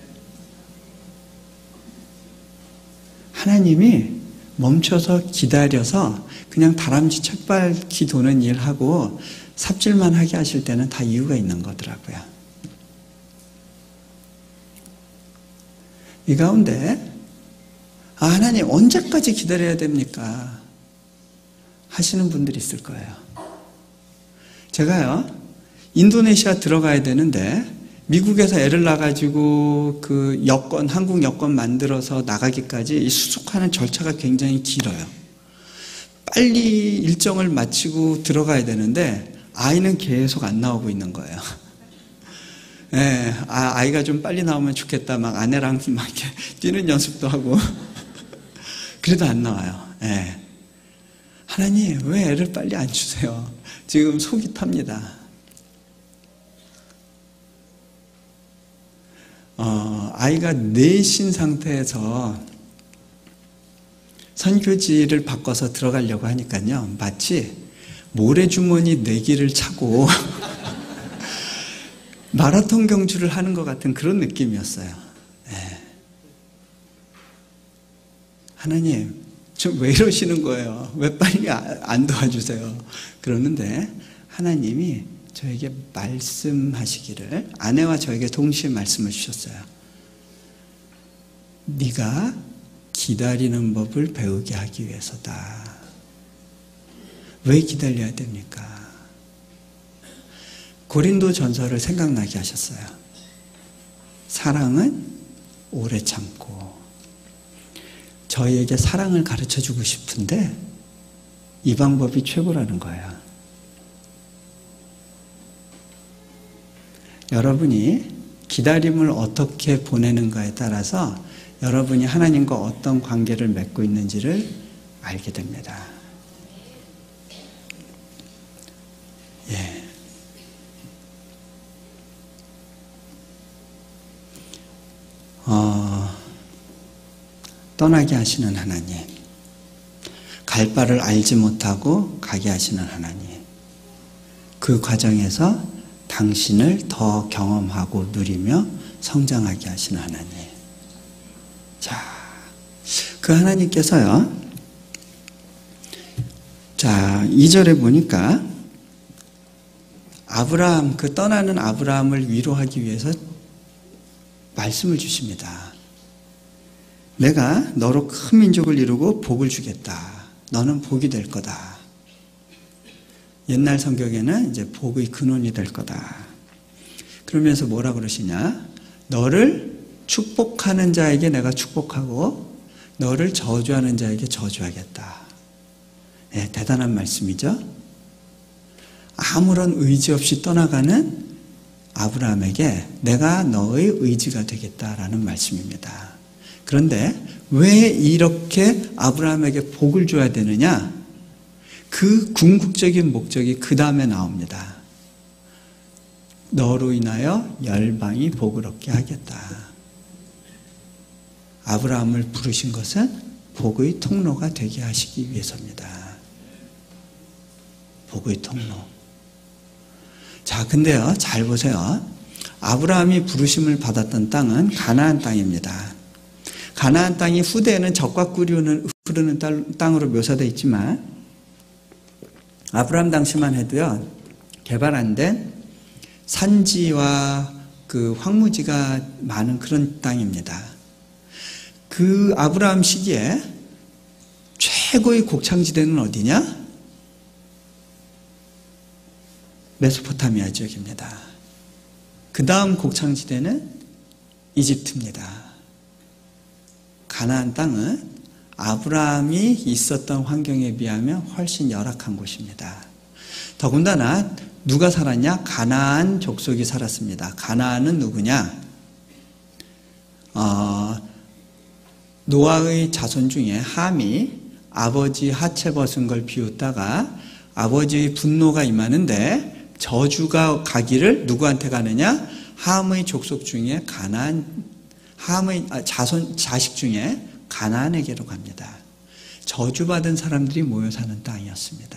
하나님이 멈춰서 기다려서 그냥 다람쥐 쳇바퀴 도는 일하고 삽질만 하게 하실 때는 다 이유가 있는 거더라고요. 이 가운데 아, 하나님 언제까지 기다려야 됩니까? 하시는 분들이 있을 거예요. 제가요, 인도네시아 들어가야 되는데 미국에서 애를 낳아가지고 그 여권, 한국 여권 만들어서 나가기까지 수속하는 절차가 굉장히 길어요. 빨리 일정을 마치고 들어가야 되는데 아이는 계속 안 나오고 있는 거예요. 예, 아, 아이가 좀 빨리 나오면 좋겠다. 막 아내랑 막 이렇게 뛰는 연습도 하고. 그래도 안 나와요. 예. 하나님, 왜 애를 빨리 안 주세요? 지금 속이 탑니다. 어, 아이가 내신 상태에서 선교지를 바꿔서 들어가려고 하니까요, 마치 모래주머니 네기를 차고 마라톤 경주를 하는 것 같은 그런 느낌이었어요. 네. 아나님, 좀 왜 이러시는 거예요? 왜 빨리 안 도와주세요? 그러는데 하나님이 저에게 말씀하시기를, 아내와 저에게 동시에 말씀을 주셨어요. 네가 기다리는 법을 배우게 하기 위해서다. 왜 기다려야 됩니까? 고린도 전서를 생각나게 하셨어요. 사랑은 오래 참고. 저희에게 사랑을 가르쳐주고 싶은데 이 방법이 최고라는 거예요. 여러분이 기다림을 어떻게 보내는가에 따라서 여러분이 하나님과 어떤 관계를 맺고 있는지를 알게 됩니다. 예. 어, 떠나게 하시는 하나님, 갈 바를 알지 못하고 가게 하시는 하나님, 그 과정에서 당신을 더 경험하고 누리며 성장하게 하시는 하나님. 자, 그 하나님께서요, 자, 이 절에 보니까 아브라함, 그 떠나는 아브라함을 위로하기 위해서 말씀을 주십니다. 내가 너로 큰 민족을 이루고 복을 주겠다. 너는 복이 될 거다. 옛날 성경에는 이제 복의 근원이 될 거다. 그러면서 뭐라 그러시냐? 너를 축복하는 자에게 내가 축복하고 너를 저주하는 자에게 저주하겠다. 네, 대단한 말씀이죠. 아무런 의지 없이 떠나가는 아브라함에게 내가 너의 의지가 되겠다라는 말씀입니다. 그런데 왜 이렇게 아브라함에게 복을 줘야 되느냐? 그 궁극적인 목적이 그 다음에 나옵니다. 너로 인하여 열방이 복을 얻게 하겠다. 아브라함을 부르신 것은 복의 통로가 되게 하시기 위해서입니다. 복의 통로. 자, 근데요, 잘 보세요. 아브라함이 부르심을 받았던 땅은 가나안 땅입니다. 가나안 땅이 후대에는 젖과 꿀이 흐르는 땅으로 묘사되어 있지만 아브라함 당시만 해도요, 개발 안 된 산지와 그 황무지가 많은 그런 땅입니다. 그 아브라함 시기에 최고의 곡창지대는 어디냐? 메소포타미아 지역입니다. 그 다음 곡창지대는 이집트입니다. 가나안 땅은 아브라함이 있었던 환경에 비하면 훨씬 열악한 곳입니다. 더군다나 누가 살았냐? 가나안 족속이 살았습니다. 가나안은 누구냐? 어, 노아의 자손 중에 함이 아버지 하체 벗은 걸 비웃다가 아버지의 분노가 임하는데 저주가 가기를 누구한테 가느냐? 함의 족속 중에 가나안, 함의 자손, 자식 중에 가나안에게로 갑니다. 저주받은 사람들이 모여 사는 땅이었습니다.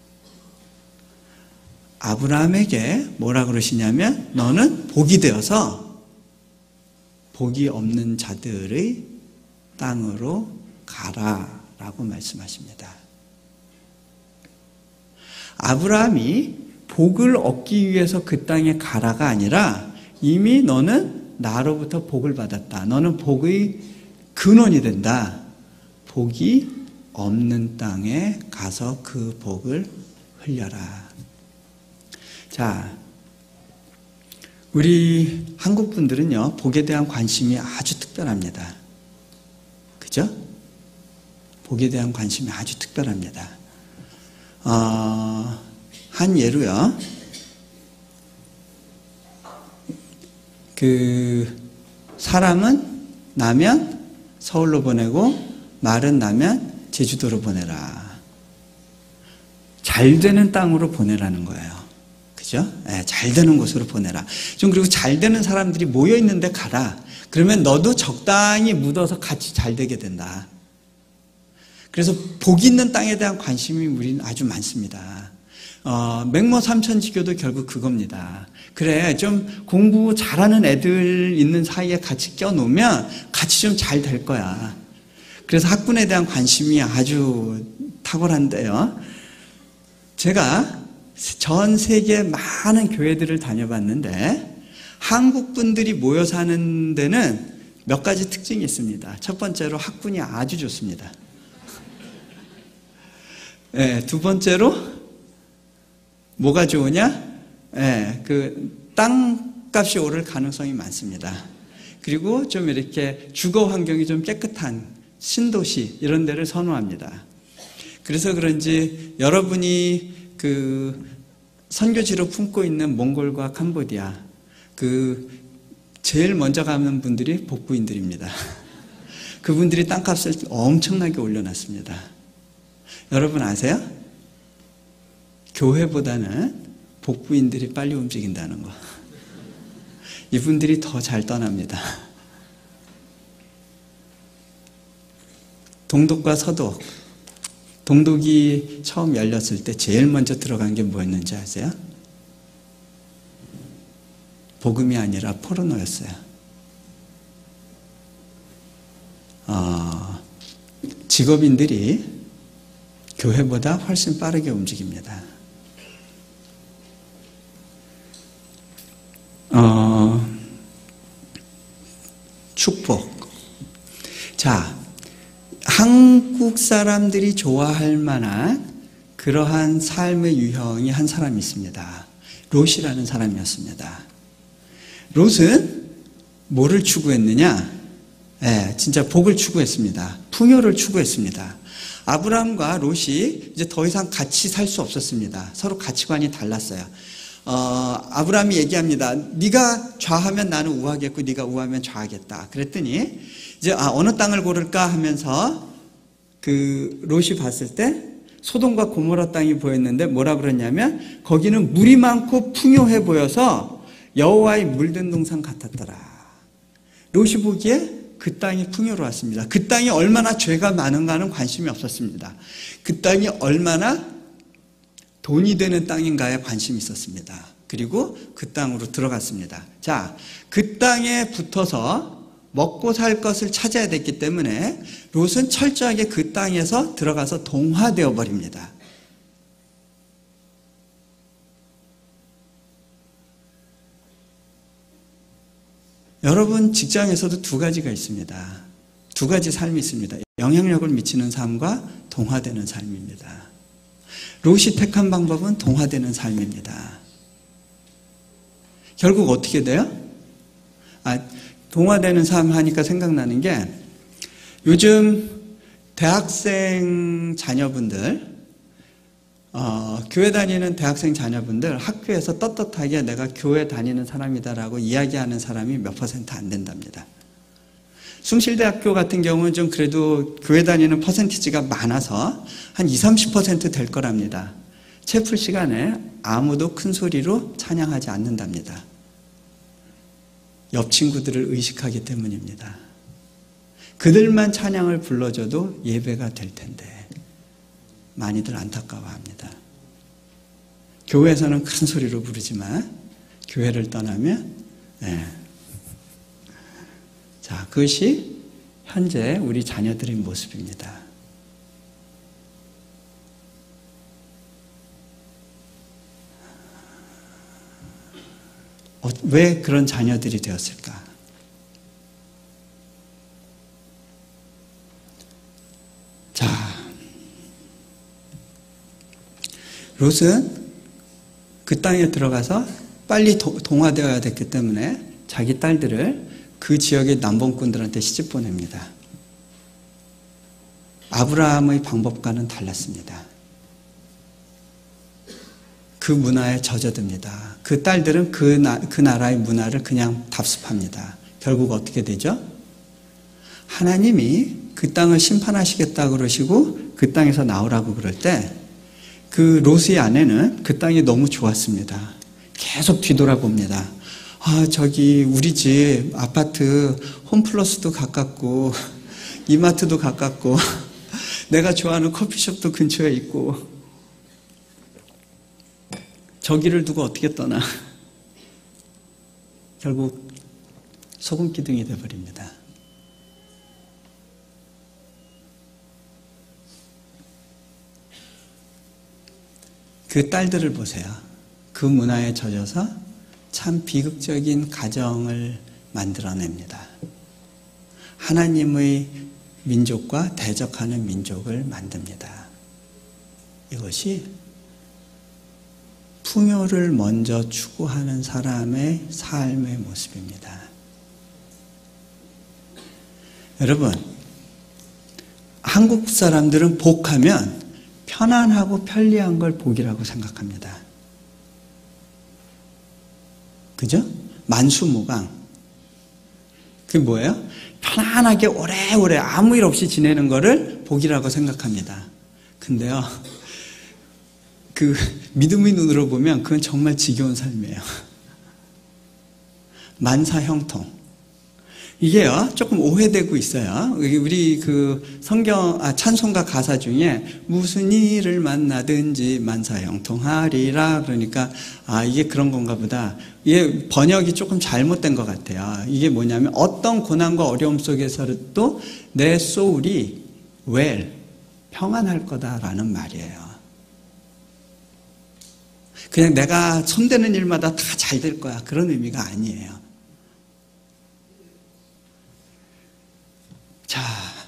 아브라함에게 뭐라 그러시냐면 너는 복이 되어서 복이 없는 자들의 땅으로 가라라고 말씀하십니다. 아브라함이 복을 얻기 위해서 그 땅에 가라가 아니라 이미 너는 나로부터 복을 받았다. 너는 복의 근원이 된다. 복이 없는 땅에 가서 그 복을 흘려라. 자, 우리 한국 분들은요, 복에 대한 관심이 아주 특별합니다. 그죠? 복에 대한 관심이 아주 특별합니다. 어, 한 예로요, 그, 사람은 나면 서울로 보내고, 말은 나면 제주도로 보내라. 잘 되는 땅으로 보내라는 거예요. 그죠? 네, 잘 되는 곳으로 보내라. 좀 그리고 잘 되는 사람들이 모여 있는데 가라. 그러면 너도 적당히 묻어서 같이 잘 되게 된다. 그래서 복 있는 땅에 대한 관심이 우리는 아주 많습니다. 어, 맹모 삼천지교도 결국 그겁니다. 그래, 좀 공부 잘하는 애들 있는 사이에 같이 껴놓으면 같이 좀 잘 될 거야. 그래서 학군에 대한 관심이 아주 탁월한데요. 제가 전 세계 많은 교회들을 다녀봤는데 한국 분들이 모여 사는 데는 몇 가지 특징이 있습니다. 첫 번째로 학군이 아주 좋습니다. 네, 두 번째로 뭐가 좋으냐? 네, 그 땅값이 오를 가능성이 많습니다. 그리고 좀 이렇게 주거 환경이 좀 깨끗한 신도시 이런 데를 선호합니다. 그래서 그런지 여러분이 그 선교지로 품고 있는 몽골과 캄보디아 그 제일 먼저 가는 분들이 복부인들입니다. 그분들이 땅값을 엄청나게 올려놨습니다. 여러분 아세요? 교회보다는 복부인들이 빨리 움직인다는 거. 이분들이 더 잘 떠납니다. 동독과 서독. 동독이 처음 열렸을 때 제일 먼저 들어간 게 뭐였는지 아세요? 복음이 아니라 포르노였어요. 어, 직업인들이 교회보다 훨씬 빠르게 움직입니다. 어, 축복. 자, 한국 사람들이 좋아할 만한 그러한 삶의 유형이 한 사람이 있습니다. 롯이라는 사람이었습니다. 롯은 뭐를 추구했느냐? 예, 진짜 복을 추구했습니다. 풍요를 추구했습니다. 아브라함과 롯이 이제 더 이상 같이 살 수 없었습니다. 서로 가치관이 달랐어요. 어, 아브라함이 얘기합니다. 네가 좌하면 나는 우하겠고 네가 우하면 좌하겠다. 그랬더니 이제 아, 어느 땅을 고를까 하면서 그 롯이 봤을 때 소돔과 고모라 땅이 보였는데 뭐라 그랬냐면 거기는 물이 많고 풍요해 보여서 여호와의 물든 동산 같았더라. 롯이 보기에 그 땅이 풍요로웠습니다. 그 땅이 얼마나 죄가 많은가는 관심이 없었습니다. 그 땅이 얼마나 돈이 되는 땅인가에 관심이 있었습니다. 그리고 그 땅으로 들어갔습니다. 자, 그 땅에 붙어서 먹고 살 것을 찾아야 됐기 때문에 롯은 철저하게 그 땅에서 들어가서 동화되어 버립니다. 여러분 직장에서도 두 가지가 있습니다. 두 가지 삶이 있습니다. 영향력을 미치는 삶과 동화되는 삶입니다. 롯이 택한 방법은 동화되는 삶입니다. 결국 어떻게 돼요? 아, 동화되는 삶 하니까 생각나는 게 요즘 대학생 자녀분들 어, 교회 다니는 대학생 자녀분들 학교에서 떳떳하게 내가 교회 다니는 사람이다라고 이야기하는 사람이 몇 퍼센트 안 된답니다. 숭실대학교 같은 경우는 좀 그래도 교회 다니는 퍼센티지가 많아서 한 이십, 삼십 퍼센트 될 거랍니다. 채플 시간에 아무도 큰 소리로 찬양하지 않는답니다. 옆 친구들을 의식하기 때문입니다. 그들만 찬양을 불러줘도 예배가 될 텐데 많이들 안타까워합니다. 교회에서는 큰 소리로 부르지만 교회를 떠나면 네. 자, 그것이 현재 우리 자녀들의 모습입니다. 어, 왜 그런 자녀들이 되었을까? 자, 롯은 그 땅에 들어가서 빨리 도, 동화되어야 됐기 때문에 자기 딸들을 그 지역의 남봉꾼들한테 시집 보냅니다. 아브라함의 방법과는 달랐습니다. 그 문화에 젖어듭니다. 그 딸들은 그, 나, 그 나라의 문화를 그냥 답습합니다. 결국 어떻게 되죠? 하나님이 그 땅을 심판하시겠다 그러시고 그 땅에서 나오라고 그럴 때 그 롯의 아내는 그 땅이 너무 좋았습니다. 계속 뒤돌아봅니다. 아, 저기 우리 집 아파트 홈플러스도 가깝고 이마트도 가깝고 내가 좋아하는 커피숍도 근처에 있고 저기를 두고 어떻게 떠나. 결국 소금기둥이 되어버립니다. 그 딸들을 보세요. 그 문화에 젖어서 참 비극적인 가정을 만들어냅니다. 하나님의 민족과 대적하는 민족을 만듭니다. 이것이 풍요를 먼저 추구하는 사람의 삶의 모습입니다. 여러분, 한국 사람들은 복하면 편안하고 편리한 걸 복이라고 생각합니다. 그죠? 만수무강. 그게 뭐예요? 편안하게 오래오래 아무 일 없이 지내는 거를 복이라고 생각합니다. 근데요, 그 믿음의 눈으로 보면 그건 정말 지겨운 삶이에요. 만사형통. 이게요, 조금 오해되고 있어요. 우리 그 성경, 아, 찬송가 가사 중에 무슨 일을 만나든지 만사형통하리라. 그러니까, 아, 이게 그런 건가 보다. 이게 번역이 조금 잘못된 것 같아요. 이게 뭐냐면 어떤 고난과 어려움 속에서도 내 소울이 well, 평안할 거다라는 말이에요. 그냥 내가 손대는 일마다 다 잘 될 거야, 그런 의미가 아니에요. 자,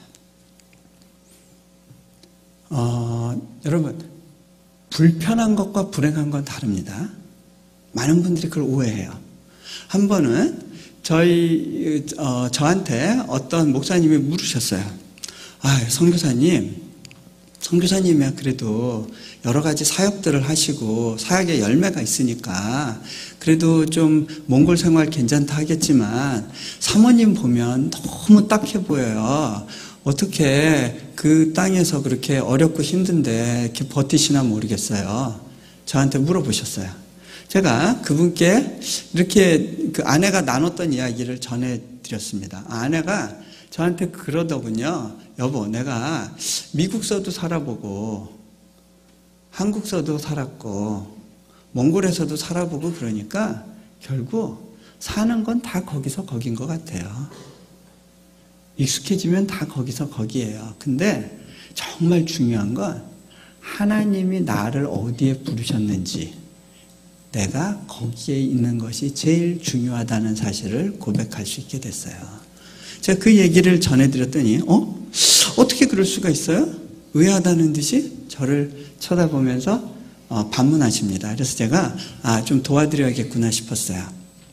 어, 여러분, 불편한 것과 불행한 건 다릅니다. 많은 분들이 그걸 오해해요. 한 번은 저희 어, 저한테 어떤 목사님이 물으셨어요. 아, 선교사님, 선교사님이야 그래도 여러 가지 사역들을 하시고 사역에 열매가 있으니까 그래도 좀 몽골 생활 괜찮다 하겠지만 사모님 보면 너무 딱해 보여요. 어떻게 그 땅에서 그렇게 어렵고 힘든데 이렇게 버티시나 모르겠어요. 저한테 물어보셨어요. 제가 그분께 이렇게 그 아내가 나눴던 이야기를 전해드렸습니다. 아내가 저한테 그러더군요. 여보, 내가 미국서도 살아보고 한국서도 살았고 몽골에서도 살아보고 그러니까 결국 사는 건 다 거기서 거긴 것 같아요. 익숙해지면 다 거기서 거기예요. 근데 정말 중요한 건 하나님이 나를 어디에 부르셨는지 내가 거기에 있는 것이 제일 중요하다는 사실을 고백할 수 있게 됐어요. 제가 그 얘기를 전해드렸더니 어? 어떻게 그럴 수가 있어요? 의아하다는 듯이 저를 쳐다보면서 어, 반문하십니다. 그래서 제가 아, 좀 도와드려야겠구나 싶었어요.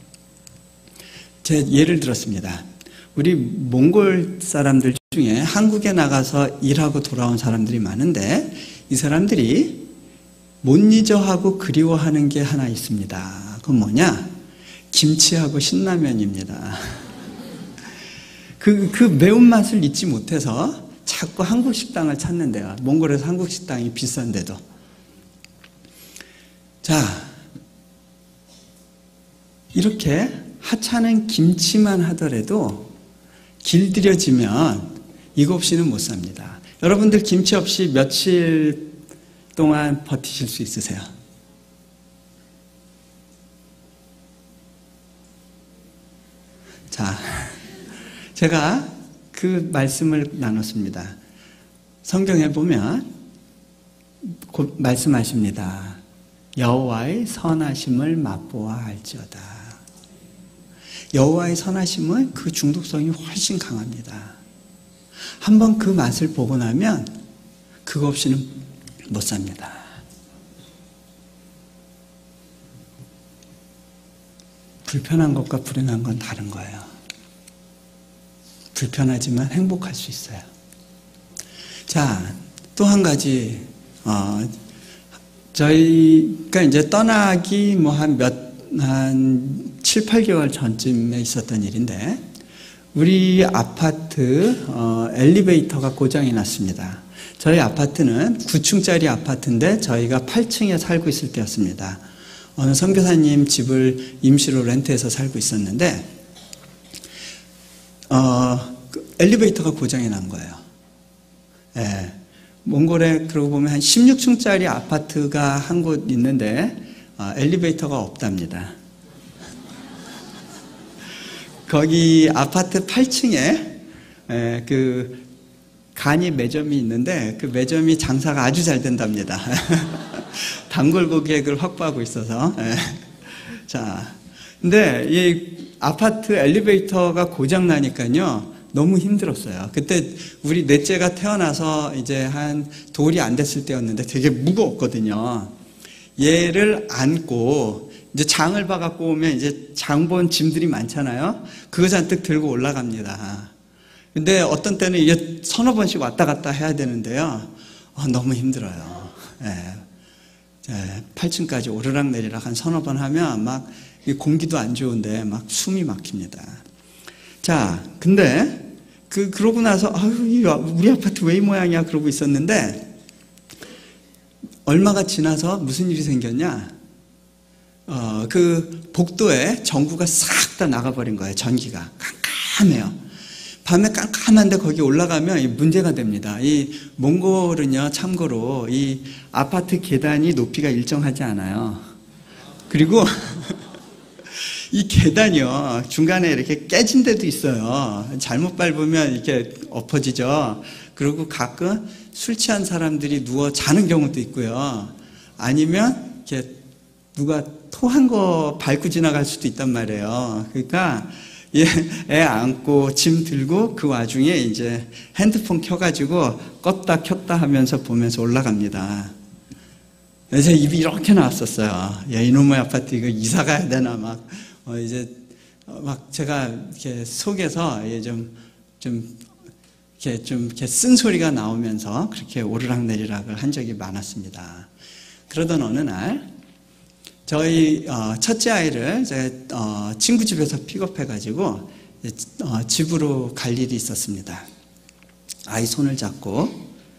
제 예를 들었습니다. 우리 몽골 사람들 중에 한국에 나가서 일하고 돌아온 사람들이 많은데 이 사람들이 못 잊어하고 그리워하는 게 하나 있습니다. 그건 뭐냐? 김치하고 신라면입니다. 그, 그 매운맛을 잊지 못해서 자꾸 한국 식당을 찾는데요. 몽골에서 한국 식당이 비싼데도. 자, 이렇게 하찮은 김치만 하더라도 길들여지면 이거 없이는 못 삽니다. 여러분들 김치 없이 며칠 동안 버티실 수 있으세요? 자, 제가 그 말씀을 나눴습니다. 성경에 보면 곧 말씀하십니다. 여호와의 선하심을 맛보아 알지어다. 여호와의 선하심은 그 중독성이 훨씬 강합니다. 한번 그 맛을 보고 나면 그거 없이는 못 삽니다. 불편한 것과 불행한 건 다른 거예요. 불편하지만 행복할 수 있어요. 자, 또 한 가지, 어, 저희가 이제 떠나기 뭐 한 몇, 한 칠, 팔 개월 전쯤에 있었던 일인데, 우리 아파트, 어, 엘리베이터가 고장이 났습니다. 저희 아파트는 구 층짜리 아파트인데 저희가 팔 층에 살고 있을 때였습니다. 어느 선교사님 집을 임시로 렌트해서 살고 있었는데 어, 그 엘리베이터가 고장이 난 거예요. 예. 몽골에 그러고 보면 한 십육 층짜리 아파트가 한 곳 있는데 어, 엘리베이터가 없답니다. 거기 아파트 팔 층에 예, 그 간이 매점이 있는데 그 매점이 장사가 아주 잘 된답니다. 단골 고객을 확보하고 있어서. 예. 자, 근데 이 아파트 엘리베이터가 고장 나니까요 너무 힘들었어요. 그때 우리 넷째가 태어나서 이제 한 돌이 안 됐을 때였는데 되게 무거웠거든요. 얘를 안고 이제 장을 봐갖고 오면 이제 장본 짐들이 많잖아요. 그거 잔뜩 들고 올라갑니다. 근데 어떤 때는 이게 서너 번씩 왔다 갔다 해야 되는데요. 어, 너무 힘들어요. 예. 예, 팔 층까지 오르락내리락 한 서너 번 하면 막 공기도 안 좋은데 막 숨이 막힙니다. 자, 근데 그 그러고 나서 아유, 우리 아파트 왜 이 모양이야 그러고 있었는데 얼마가 지나서 무슨 일이 생겼냐? 어, 그 복도에 전구가 싹 다 나가버린 거예요. 전기가 깜깜해요. 밤에 깜깜한데 거기 올라가면 문제가 됩니다. 이 몽골은요, 참고로 이 아파트 계단이 높이가 일정하지 않아요. 그리고 이 계단이요, 중간에 이렇게 깨진 데도 있어요. 잘못 밟으면 이렇게 엎어지죠. 그리고 가끔 술 취한 사람들이 누워 자는 경우도 있고요. 아니면 이렇게 누가 토한 거 밟고 지나갈 수도 있단 말이에요. 그러니까 애, 애 안고 짐 들고 그 와중에 이제 핸드폰 켜가지고 껐다 켰다 하면서 보면서 올라갑니다. 그래서 입이 이렇게 나왔었어요. 야, 이놈의 아파트 이거 이사 가야 되나 막 어, 이제 막 제가 이렇게 속에서 좀 좀 이렇게 좀 이렇게 쓴 소리가 나오면서 그렇게 오르락내리락을 한 적이 많았습니다. 그러던 어느 날 저희 첫째 아이를 제가 친구 집에서 픽업해가지고 집으로 갈 일이 있었습니다. 아이 손을 잡고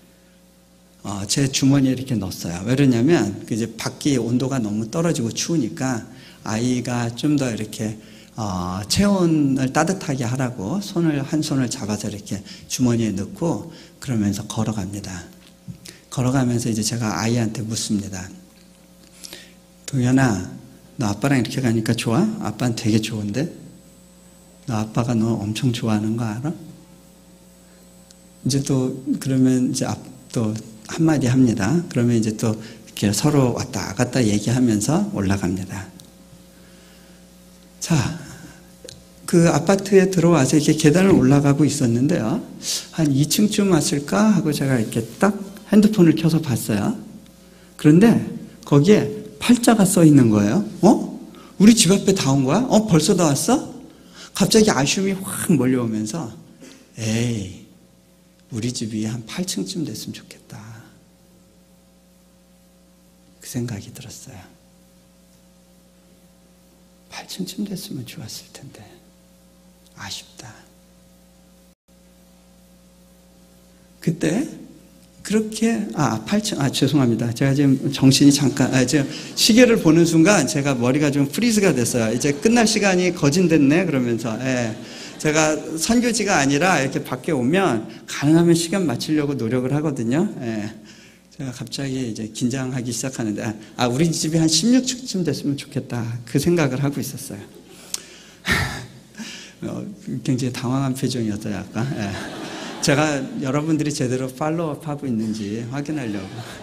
제 주머니에 이렇게 넣었어요. 왜 그러냐면 이제 밖이 온도가 너무 떨어지고 추우니까 아이가 좀 더 이렇게 어, 체온을 따뜻하게 하라고 손을 한 손을 잡아서 이렇게 주머니에 넣고 그러면서 걸어갑니다. 걸어가면서 이제 제가 아이한테 묻습니다. 동현아, 너 아빠랑 이렇게 가니까 좋아? 아빠는 되게 좋은데? 너 아빠가 너 엄청 좋아하는 거 알아? 이제 또 그러면 이제 또 한마디 합니다. 그러면 이제 또 이렇게 서로 왔다 갔다 얘기하면서 올라갑니다. 자, 그 아파트에 들어와서 이렇게 계단을 올라가고 있었는데요. 한 이 층쯤 왔을까 하고 제가 이렇게 딱 핸드폰을 켜서 봤어요. 그런데 거기에 팔자가 써 있는 거예요. 어? 우리 집 앞에 다 온 거야? 어? 벌써 다 왔어? 갑자기 아쉬움이 확 몰려오면서 에이, 우리 집이 한 팔 층쯤 됐으면 좋겠다. 그 생각이 들었어요. 팔 층쯤 됐으면 좋았을 텐데 아쉽다. 그때 그렇게 아 팔 층 아 죄송합니다. 제가 지금 정신이 잠깐 아 제가 시계를 보는 순간 제가 머리가 좀 프리즈가 됐어요. 이제 끝날 시간이 거진됐네 그러면서 예. 제가 선교지가 아니라 이렇게 밖에 오면 가능하면 시간 맞추려고 노력을 하거든요. 예. 제가 갑자기 이제 긴장하기 시작하는데 아 우리 집이 한 십육 층쯤 됐으면 좋겠다 그 생각을 하고 있었어요. 어, 굉장히 당황한 표정이었어요 아까. 예. 제가 여러분들이 제대로 팔로우업 하고 있는지 확인하려고.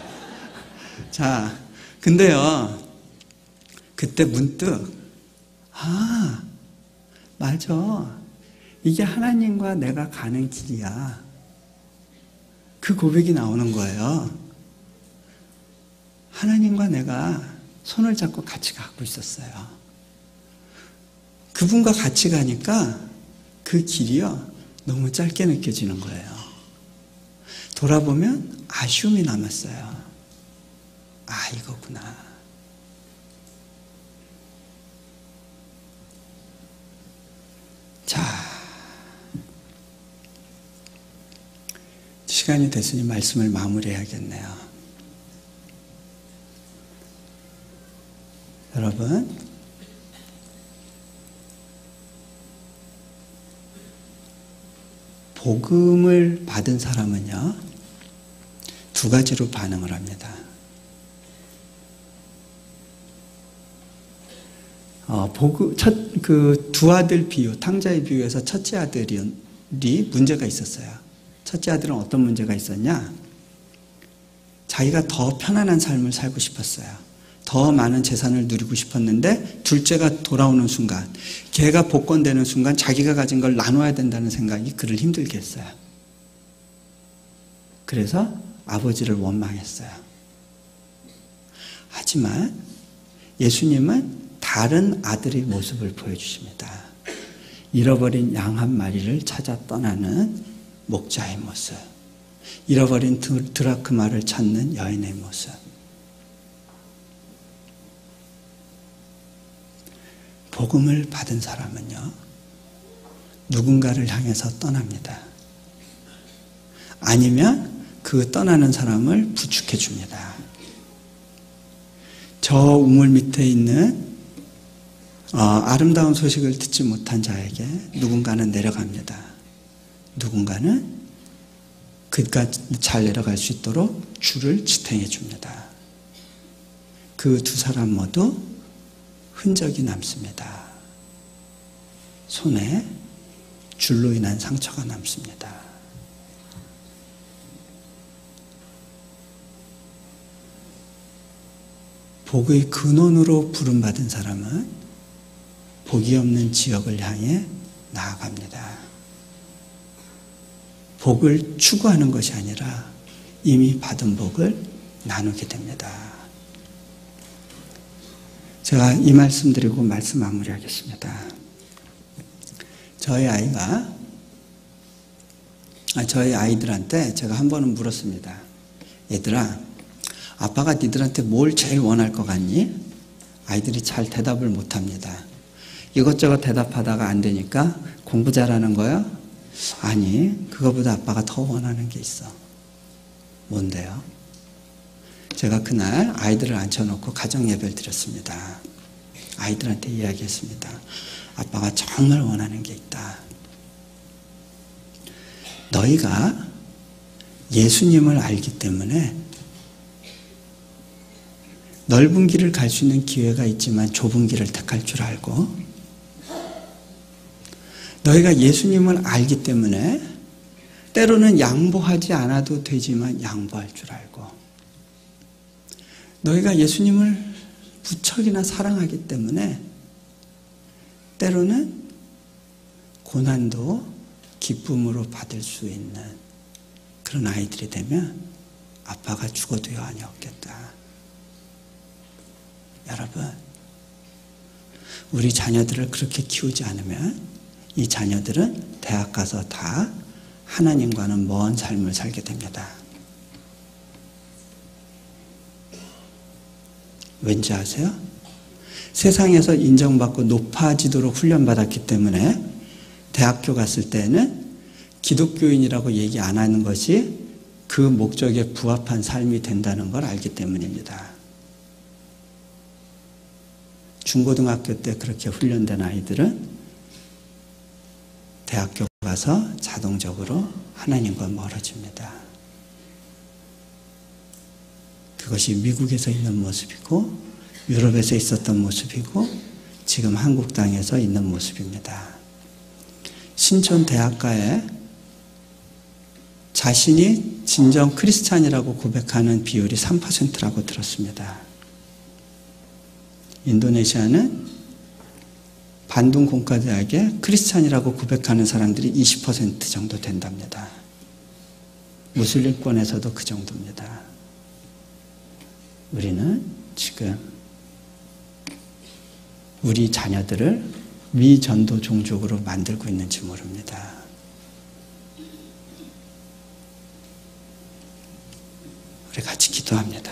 자, 근데요 그때 문득 아 맞아, 이게 하나님과 내가 가는 길이야, 그 고백이 나오는 거예요. 하나님과 내가 손을 잡고 같이 가고 있었어요. 그분과 같이 가니까 그 길이요 너무 짧게 느껴지는 거예요. 돌아보면 아쉬움이 남았어요. 아 이거구나. 자, 시간이 됐으니 말씀을 마무리해야겠네요. 여러분, 복음을 받은 사람은요 두 가지로 반응을 합니다. 어, 복음, 첫, 그 두 아들 비유, 탕자의 비유에서 첫째 아들이 문제가 있었어요. 첫째 아들은 어떤 문제가 있었냐? 자기가 더 편안한 삶을 살고 싶었어요. 더 많은 재산을 누리고 싶었는데 둘째가 돌아오는 순간, 걔가 복권되는 순간 자기가 가진 걸 나눠야 된다는 생각이 그를 힘들게 했어요. 그래서 아버지를 원망했어요. 하지만 예수님은 다른 아들의 모습을 보여주십니다. 잃어버린 양 한 마리를 찾아 떠나는 목자의 모습, 잃어버린 드라크마를 찾는 여인의 모습. 복음을 받은 사람은요 누군가를 향해서 떠납니다. 아니면 그 떠나는 사람을 부축해 줍니다. 저 우물 밑에 있는 어, 아름다운 소식을 듣지 못한 자에게 누군가는 내려갑니다. 누군가는 그가 잘 내려갈 수 있도록 줄을 지탱해 줍니다. 그 두 사람 모두 흔적이 남습니다. 손에 줄로 인한 상처가 남습니다. 복의 근원으로 부름받은 사람은 복이 없는 지역을 향해 나아갑니다. 복을 추구하는 것이 아니라 이미 받은 복을 나누게 됩니다. 제가 이 말씀 드리고 말씀 마무리하겠습니다. 저희 아이가, 아, 저희 아이들한테 제가 한 번은 물었습니다. 얘들아, 아빠가 니들한테 뭘 제일 원할 것 같니? 아이들이 잘 대답을 못합니다. 이것저것 대답하다가 안 되니까 공부 잘하는 거야? 아니, 그거보다 아빠가 더 원하는 게 있어. 뭔데요? 제가 그날 아이들을 앉혀놓고 가정예배를 드렸습니다. 아이들한테 이야기했습니다. 아빠가 정말 원하는 게 있다. 너희가 예수님을 알기 때문에 넓은 길을 갈 수 있는 기회가 있지만 좁은 길을 택할 줄 알고, 너희가 예수님을 알기 때문에 때로는 양보하지 않아도 되지만 양보할 줄 알고, 너희가 예수님을 무척이나 사랑하기 때문에 때로는 고난도 기쁨으로 받을 수 있는 그런 아이들이 되면 아빠가 죽어도 여한이 없겠다. 여러분, 우리 자녀들을 그렇게 키우지 않으면 이 자녀들은 대학 가서 다 하나님과는 먼 삶을 살게 됩니다. 왠지 아세요? 세상에서 인정받고 높아지도록 훈련받았기 때문에 대학교 갔을 때는 기독교인이라고 얘기 안 하는 것이 그 목적에 부합한 삶이 된다는 걸 알기 때문입니다. 중고등학교 때 그렇게 훈련된 아이들은 대학교 가서 자동적으로 하나님과 멀어집니다. 그것이 미국에서 있는 모습이고 유럽에서 있었던 모습이고 지금 한국 땅에서 있는 모습입니다. 신촌 대학가에 자신이 진정 크리스찬이라고 고백하는 비율이 삼 퍼센트라고 들었습니다. 인도네시아는 반둥 공과대학에 크리스찬이라고 고백하는 사람들이 이십 퍼센트 정도 된답니다. 무슬림권에서도 그 정도입니다. 우리는 지금 우리 자녀들을 미전도 종족으로 만들고 있는지 모릅니다. 우리 같이 기도합니다.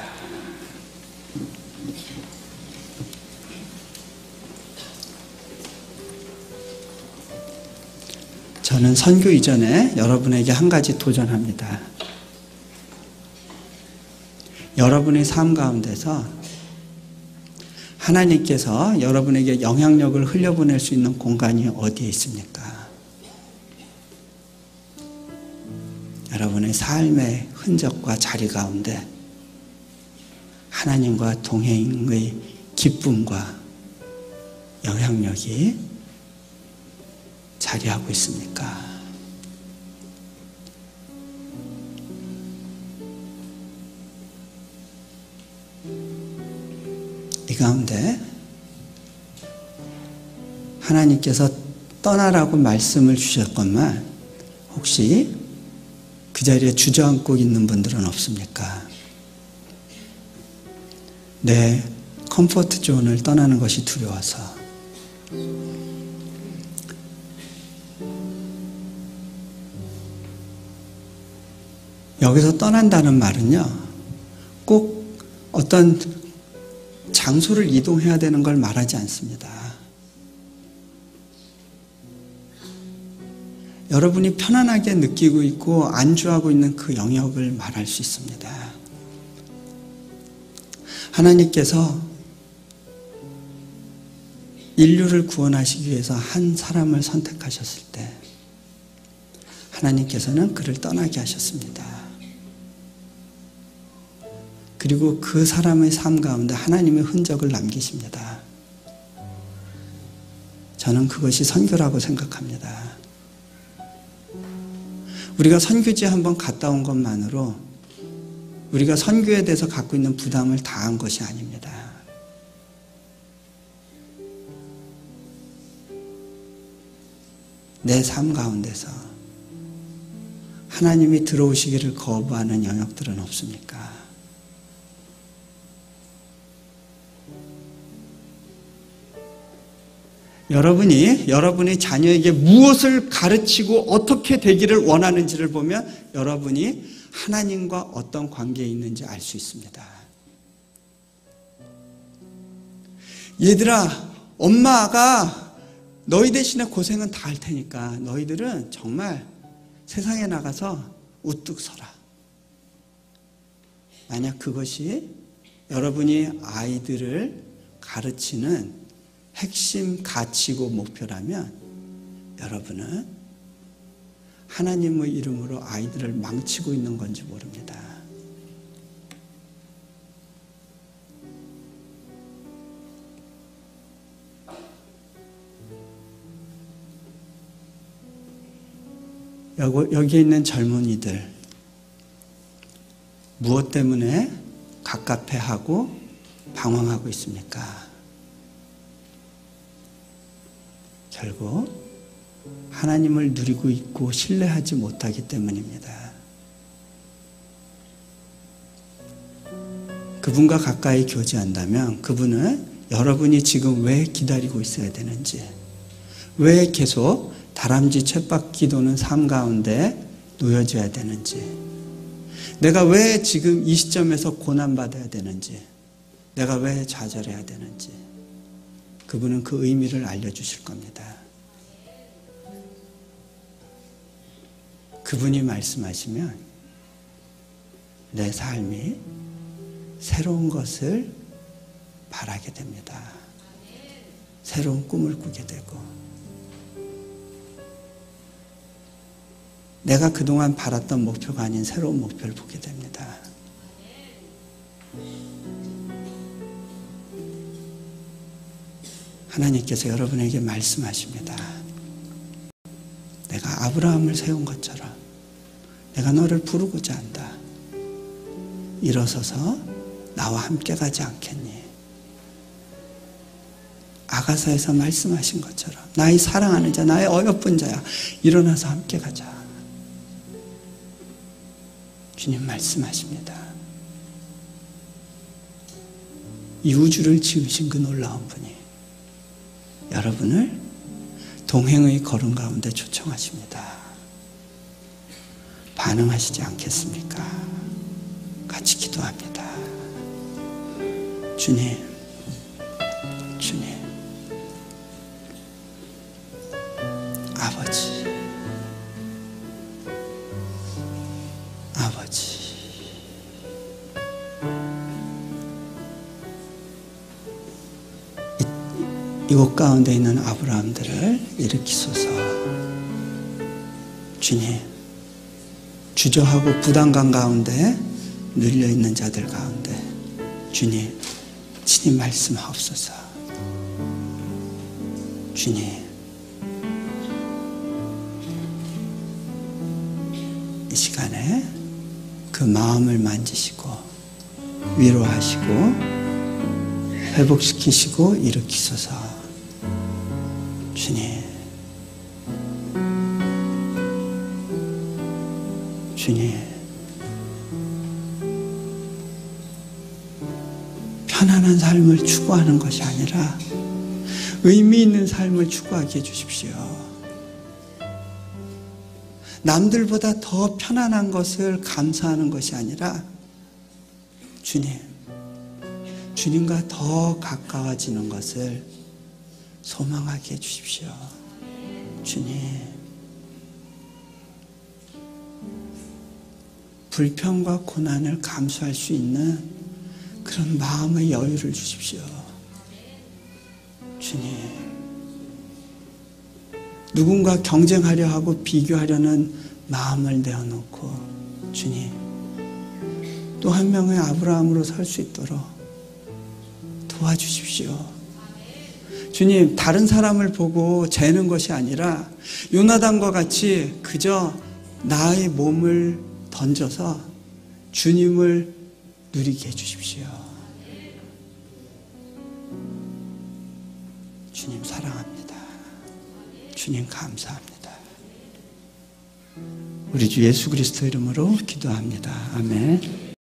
저는 선교 이전에 여러분에게 한 가지 도전합니다. 여러분의 삶 가운데서 하나님께서 여러분에게 영향력을 흘려보낼 수 있는 공간이 어디에 있습니까? 여러분의 삶의 흔적과 자리 가운데 하나님과 동행의 기쁨과 영향력이 자리하고 있습니까? 이 가운데 하나님께서 떠나라고 말씀을 주셨건만 혹시 그 자리에 주저앉고 있는 분들은 없습니까? 내 컴포트 존을 떠나는 것이 두려워서, 여기서 떠난다는 말은요, 꼭 어떤 장소를 이동해야 되는 걸 말하지 않습니다. 여러분이 편안하게 느끼고 있고 안주하고 있는 그 영역을 말할 수 있습니다. 하나님께서 인류를 구원하시기 위해서 한 사람을 선택하셨을 때 하나님께서는 그를 떠나게 하셨습니다. 그리고 그 사람의 삶 가운데 하나님의 흔적을 남기십니다. 저는 그것이 선교라고 생각합니다. 우리가 선교지에 한번 갔다 온 것만으로 우리가 선교에 대해서 갖고 있는 부담을 다한 것이 아닙니다. 내 삶 가운데서 하나님이 들어오시기를 거부하는 영역들은 없습니까? 여러분이 여러분의 자녀에게 무엇을 가르치고 어떻게 되기를 원하는지를 보면 여러분이 하나님과 어떤 관계에 있는지 알 수 있습니다. 얘들아, 엄마가 너희 대신에 고생은 다 할 테니까 너희들은 정말 세상에 나가서 우뚝 서라. 만약 그것이 여러분이 아이들을 가르치는 핵심 가치고 목표라면 여러분은 하나님의 이름으로 아이들을 망치고 있는 건지 모릅니다. 여기에 있는 젊은이들 무엇 때문에 갑갑해하고 방황하고 있습니까? 결국 하나님을 누리고 있고 신뢰하지 못하기 때문입니다. 그분과 가까이 교제한다면 그분은 여러분이 지금 왜 기다리고 있어야 되는지, 왜 계속 다람쥐 쳇바퀴 도는 삶 가운데 놓여져야 되는지, 내가 왜 지금 이 시점에서 고난받아야 되는지, 내가 왜 좌절해야 되는지 그분은 그 의미를 알려주실 겁니다. 그분이 말씀하시면 내 삶이 새로운 것을 바라게 됩니다. 새로운 꿈을 꾸게 되고 내가 그동안 바랐던 목표가 아닌 새로운 목표를 보게 됩니다. 하나님께서 여러분에게 말씀하십니다. 내가 아브라함을 세운 것처럼 내가 너를 부르고자 한다. 일어서서 나와 함께 가지 않겠니? 아가서에서 말씀하신 것처럼 나의 사랑하는 자, 나의 어여쁜 자야, 일어나서 함께 가자. 주님 말씀하십니다. 이 우주를 지으신 그 놀라운 분이 여러분을 동행의 걸음 가운데 초청하십니다. 반응하시지 않겠습니까? 같이 기도합니다. 주님, 주님, 아버지, 아버지, 이곳 가운데 있는 아브라함들을 일으키소서. 주님, 주저하고 부담감 가운데 눌려있는 자들 가운데 주님, 친히 말씀하옵소서. 주님, 이 시간에 그 마음을 만지시고 위로하시고 회복시키시고 일으키소서. 주님, 주님, 편안한 삶을 추구하는 것이 아니라 의미 있는 삶을 추구하게 해주십시오. 남들보다 더 편안한 것을 감사하는 것이 아니라 주님, 주님과 더 가까워지는 것을 소망하게 해주십시오. 주님, 불평과 고난을 감수할 수 있는 그런 마음의 여유를 주십시오. 주님, 누군가 경쟁하려 하고 비교하려는 마음을 내어놓고 주님, 또 한 명의 아브라함으로 설 수 있도록 도와주십시오. 주님, 다른 사람을 보고 재는 것이 아니라 요나단과 같이 그저 나의 몸을 던져서 주님을 누리게 해주십시오. 주님 사랑합니다. 주님 감사합니다. 우리 주 예수 그리스도 이름으로 기도합니다. 아멘.